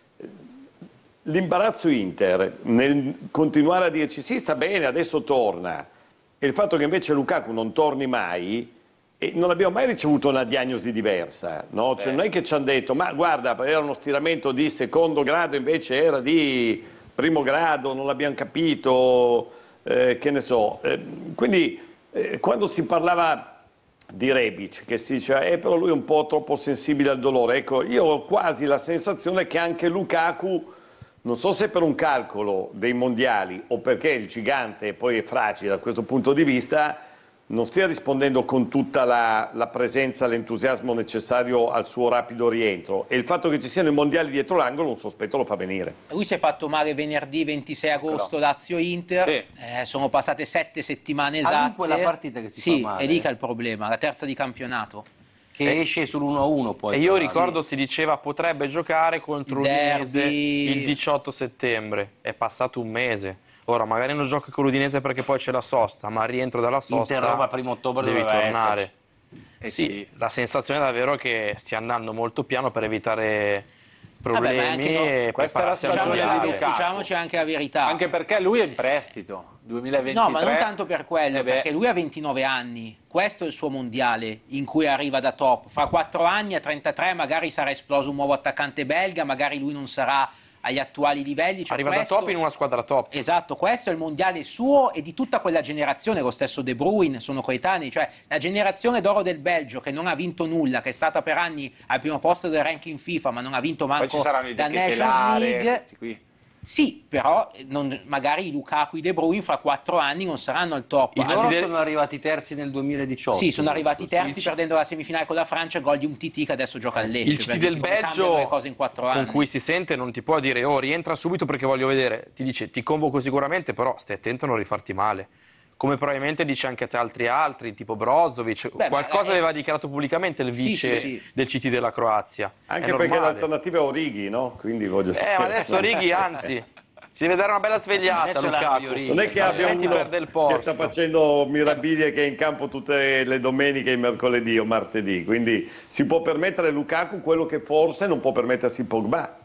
l'imbarazzo Inter nel continuare a dirci sì sta bene, adesso torna, e il fatto che invece Lukaku non torni mai, e non abbiamo mai ricevuto una diagnosi diversa, no? Cioè, non è che ci hanno detto ma guarda era uno stiramento di secondo grado invece era di primo grado, non l'abbiamo capito, eh, che ne so, eh, quindi eh, quando si parlava di Rebic, che si dice eh, però lui è un po' troppo sensibile al dolore, ecco, io ho quasi la sensazione che anche Lukaku, non so se per un calcolo dei mondiali o perché il gigante poi è fragile da questo punto di vista, non stia rispondendo con tutta la, la presenza, l'entusiasmo necessario al suo rapido rientro, e il fatto che ci siano i mondiali dietro l'angolo un sospetto lo fa venire. Lui si è fatto male venerdì ventisei agosto, Lazio-Inter, sì. eh, sono passate sette settimane Ah, esatte. dunque la partita che si sì, fa male. è lì che è il problema, la terza di campionato. Che eh. esce sull'uno a uno poi. E io ricordo si diceva potrebbe giocare contro l'Udinese il diciotto settembre, è passato un mese. Ora magari non giochi con l'Udinese perché poi c'è la sosta, ma al rientro dalla sosta Inter-Roma primo ottobre devi doveva tornare. Eh sì, sì. La sensazione è davvero che stia andando molto piano per evitare problemi. Vabbè, anche no. E Questa è la stagione Diciamoci, di Lukaku. diciamoci anche la verità. Anche perché lui è in prestito, duemilaventitré. No, ma non tanto per quello, eh perché lui ha ventinove anni, questo è il suo mondiale in cui arriva da top. Fra quattro anni a trentatré magari sarà esploso un nuovo attaccante belga, magari lui non sarà agli attuali livelli. Cioè arriva questo, da top in una squadra top. Esatto, questo è il mondiale suo e di tutta quella generazione, lo stesso De Bruyne, sono coetanei, cioè la generazione d'oro del Belgio che non ha vinto nulla, che è stata per anni al primo posto del ranking FIFA ma non ha vinto manco Poi ci saranno i la De Nations Ketelare, League. questi qui. Sì, però non, magari i Lukaku, i De Bruyne fra quattro anni non saranno al top. I loro Anzi, sono arrivati terzi nel duemiladiciotto. sì, sono arrivati giusto? terzi perdendo la semifinale con la Francia, gol di un T T che adesso gioca al Lecce. Il C T del Belgio le cose in quattro anni. con cui si sente non ti può dire oh rientra subito perché voglio vedere, ti dice ti convoco sicuramente però stai attento a non rifarti male, come probabilmente dice anche a altri altri tipo Brozovic. Beh, qualcosa è... aveva dichiarato pubblicamente il vice sì, sì, sì. del C T della Croazia, anche perché l'alternativa è Orighi, no? Quindi voglio eh sapere. ma adesso Orighi anzi si vede una bella svegliata Lukaku. Non è che abbia uno perde il posto. che sta facendo mirabilie, che è in campo tutte le domeniche, il mercoledì o martedì, quindi si può permettere Lukaku quello che forse non può permettersi Pogba.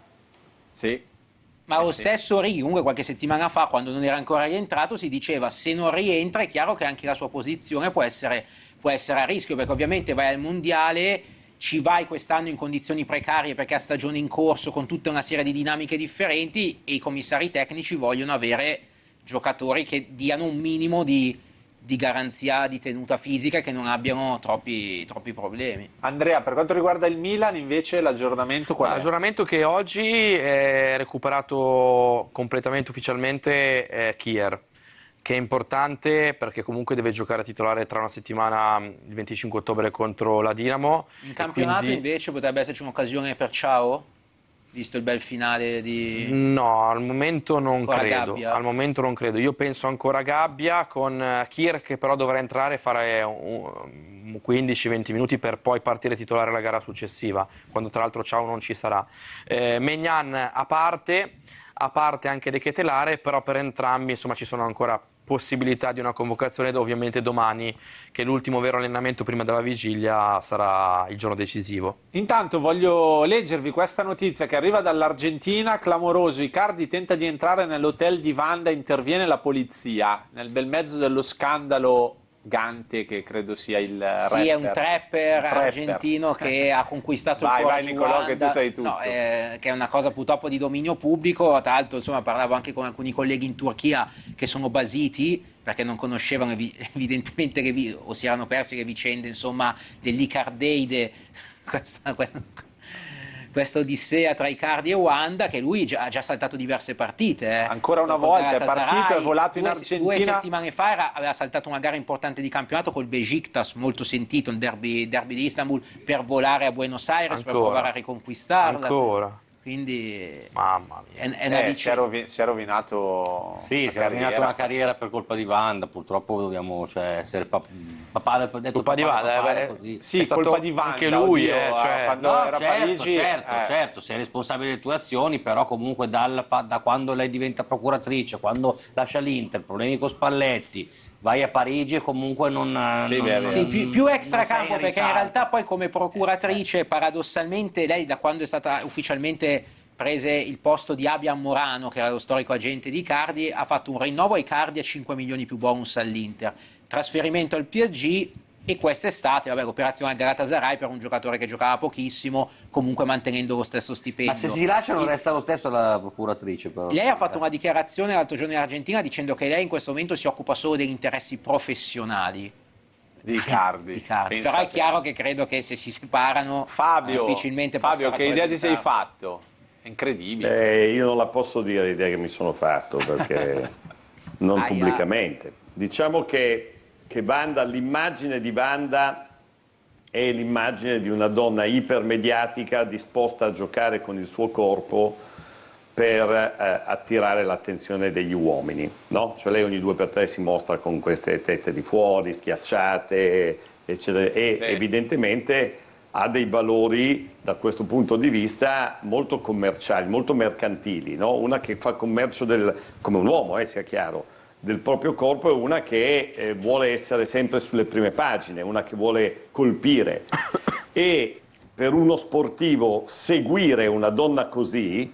Sì. Ma lo Eh sì. stesso Origi, comunque qualche settimana fa, quando non era ancora rientrato, si diceva se non rientra è chiaro che anche la sua posizione può essere, può essere a rischio, perché ovviamente vai al mondiale, ci vai quest'anno in condizioni precarie perché ha stagione in corso con tutta una serie di dinamiche differenti e i commissari tecnici vogliono avere giocatori che diano un minimo di, di garanzia di tenuta fisica e che non abbiano troppi, troppi problemi. Andrea, per quanto riguarda il Milan invece l'aggiornamento qual è? L'aggiornamento che oggi è recuperato completamente ufficialmente è Kier, che è importante perché comunque deve giocare titolare tra una settimana, il venticinque ottobre, contro la Dinamo. In campionato quindi... invece potrebbe esserci un'occasione per Ciao? Visto il bel finale di... No, al momento non ancora credo. Gabbia? Al momento non credo. Io penso ancora a Gabbia con Kier, che però dovrà entrare e fare quindici venti minuti per poi partire titolare la gara successiva, quando tra l'altro Ciao non ci sarà. Eh, Maignan a parte, a parte anche De Ketelare, però per entrambi insomma ci sono ancora possibilità di una convocazione, ovviamente domani, che è l'ultimo vero allenamento prima della vigilia, sarà il giorno decisivo. Intanto voglio leggervi questa notizia che arriva dall'Argentina, clamoroso, Icardi tenta di entrare nell'hotel di Wanda, interviene la polizia, nel bel mezzo dello scandalo Gante, che credo sia il rapper. Sì, è un trapper, un trapper. argentino che ha conquistato vai, il cuore vai, di Nicolò, Wanda. che tu sai tutto. No, eh, che è una cosa purtroppo di dominio pubblico. Tra l'altro, insomma, parlavo anche con alcuni colleghi in Turchia che sono basiti perché non conoscevano evi evidentemente che vi o si erano persi le vicende, insomma, dell'Icardeide, questa, questa odissea tra Icardi e Wanda, che lui già, ha già saltato diverse partite. Eh. Ancora una volta è partito, è volato in due, Argentina. Due settimane fa era, aveva saltato una gara importante di campionato col Besiktas, molto sentito, il derby, derby di Istanbul, per volare a Buenos Aires, Ancora. per provare a riconquistarla. Ancora. Quindi mamma mia. È, è una eh, si, è rovin si è rovinato sì, si è rovinato una carriera per colpa di Wanda, purtroppo dobbiamo cioè, essere pap papà, detto colpa di Wanda, eh, così. Sì, è colpa di Wanda, anche lui, oddio, eh, cioè, quando no, era certo, Parigi, certo, eh. certo, sei responsabile delle tue azioni, però comunque dal, da quando lei diventa procuratrice, quando lascia l'Inter, problemi con Spalletti, vai a Parigi e comunque non... Sì, non, beh, beh. Sì, più, più extracampo, non sei perché in risalto. realtà poi come procuratrice paradossalmente lei, da quando è stata ufficialmente prese il posto di Abian Morano, che era lo storico agente di Icardi, ha fatto un rinnovo a Icardi a cinque milioni più bonus all'Inter, trasferimento al P S G, e quest'estate, vabbè, l'operazione al Galatasaray per un giocatore che giocava pochissimo, comunque mantenendo lo stesso stipendio. Ma se si lasciano resta lo stesso la procuratrice, però. Lei ha fatto una dichiarazione l'altro giorno in Argentina dicendo che lei in questo momento si occupa solo degli interessi professionali di Icardi. Icardi. Però è chiaro che credo che se si separano Fabio, difficilmente Fabio, che idea ti sei fatto? fatto? È incredibile. Eh, io non la posso dire l'idea che mi sono fatto, perché non Aia. pubblicamente. Diciamo che, che Wanda, l'immagine di Wanda è l'immagine di una donna ipermediatica disposta a giocare con il suo corpo per eh, attirare l'attenzione degli uomini, no? Cioè lei ogni due per tre si mostra con queste tette di fuori, schiacciate, eccetera, e Sì. evidentemente ha dei valori da questo punto di vista molto commerciali, molto mercantili, no? Una che fa commercio del, come un uomo, eh, sia chiaro, del proprio corpo, e una che eh, vuole essere sempre sulle prime pagine, una che vuole colpire. E per uno sportivo seguire una donna così,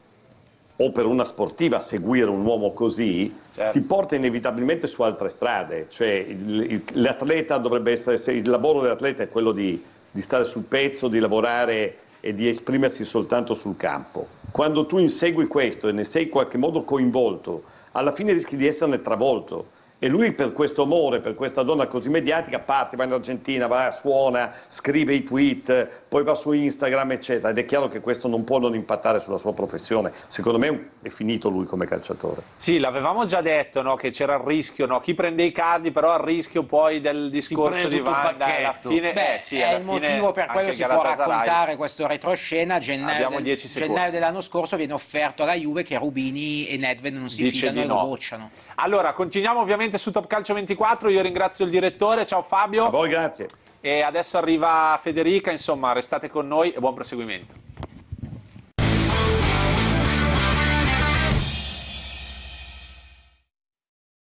o per una sportiva seguire un uomo così, certo, ti porta inevitabilmente su altre strade. Cioè l'atleta dovrebbe essere, il lavoro dell'atleta è quello di di stare sul pezzo, di lavorare e di esprimersi soltanto sul campo. Quando tu insegui questo e ne sei in qualche modo coinvolto, alla fine rischi di esserne travolto. E lui, per questo amore, per questa donna così mediatica, parte, va in Argentina, va, suona, scrive i tweet, poi va su Instagram, eccetera. Ed è chiaro che questo non può non impattare sulla sua professione. Secondo me è finito lui come calciatore. Sì, l'avevamo già detto, no, che c'era il rischio, no? Chi prende i Cardi, però il rischio poi del discorso di Wanda alla fine... Beh, eh, sì, è alla il fine motivo per anche quello il si può Galatasaray. raccontare questo retroscena. Gennaio, Abbiamo del, dieci secondi. gennaio dell'anno scorso viene offerto alla Juve che Rubini e Nedved non si Dice fidano di e no. lo bocciano. Allora, continuiamo ovviamente su Top Calcio ventiquattro, io ringrazio il direttore, ciao Fabio. A voi grazie. E adesso arriva Federica, insomma restate con noi e buon proseguimento.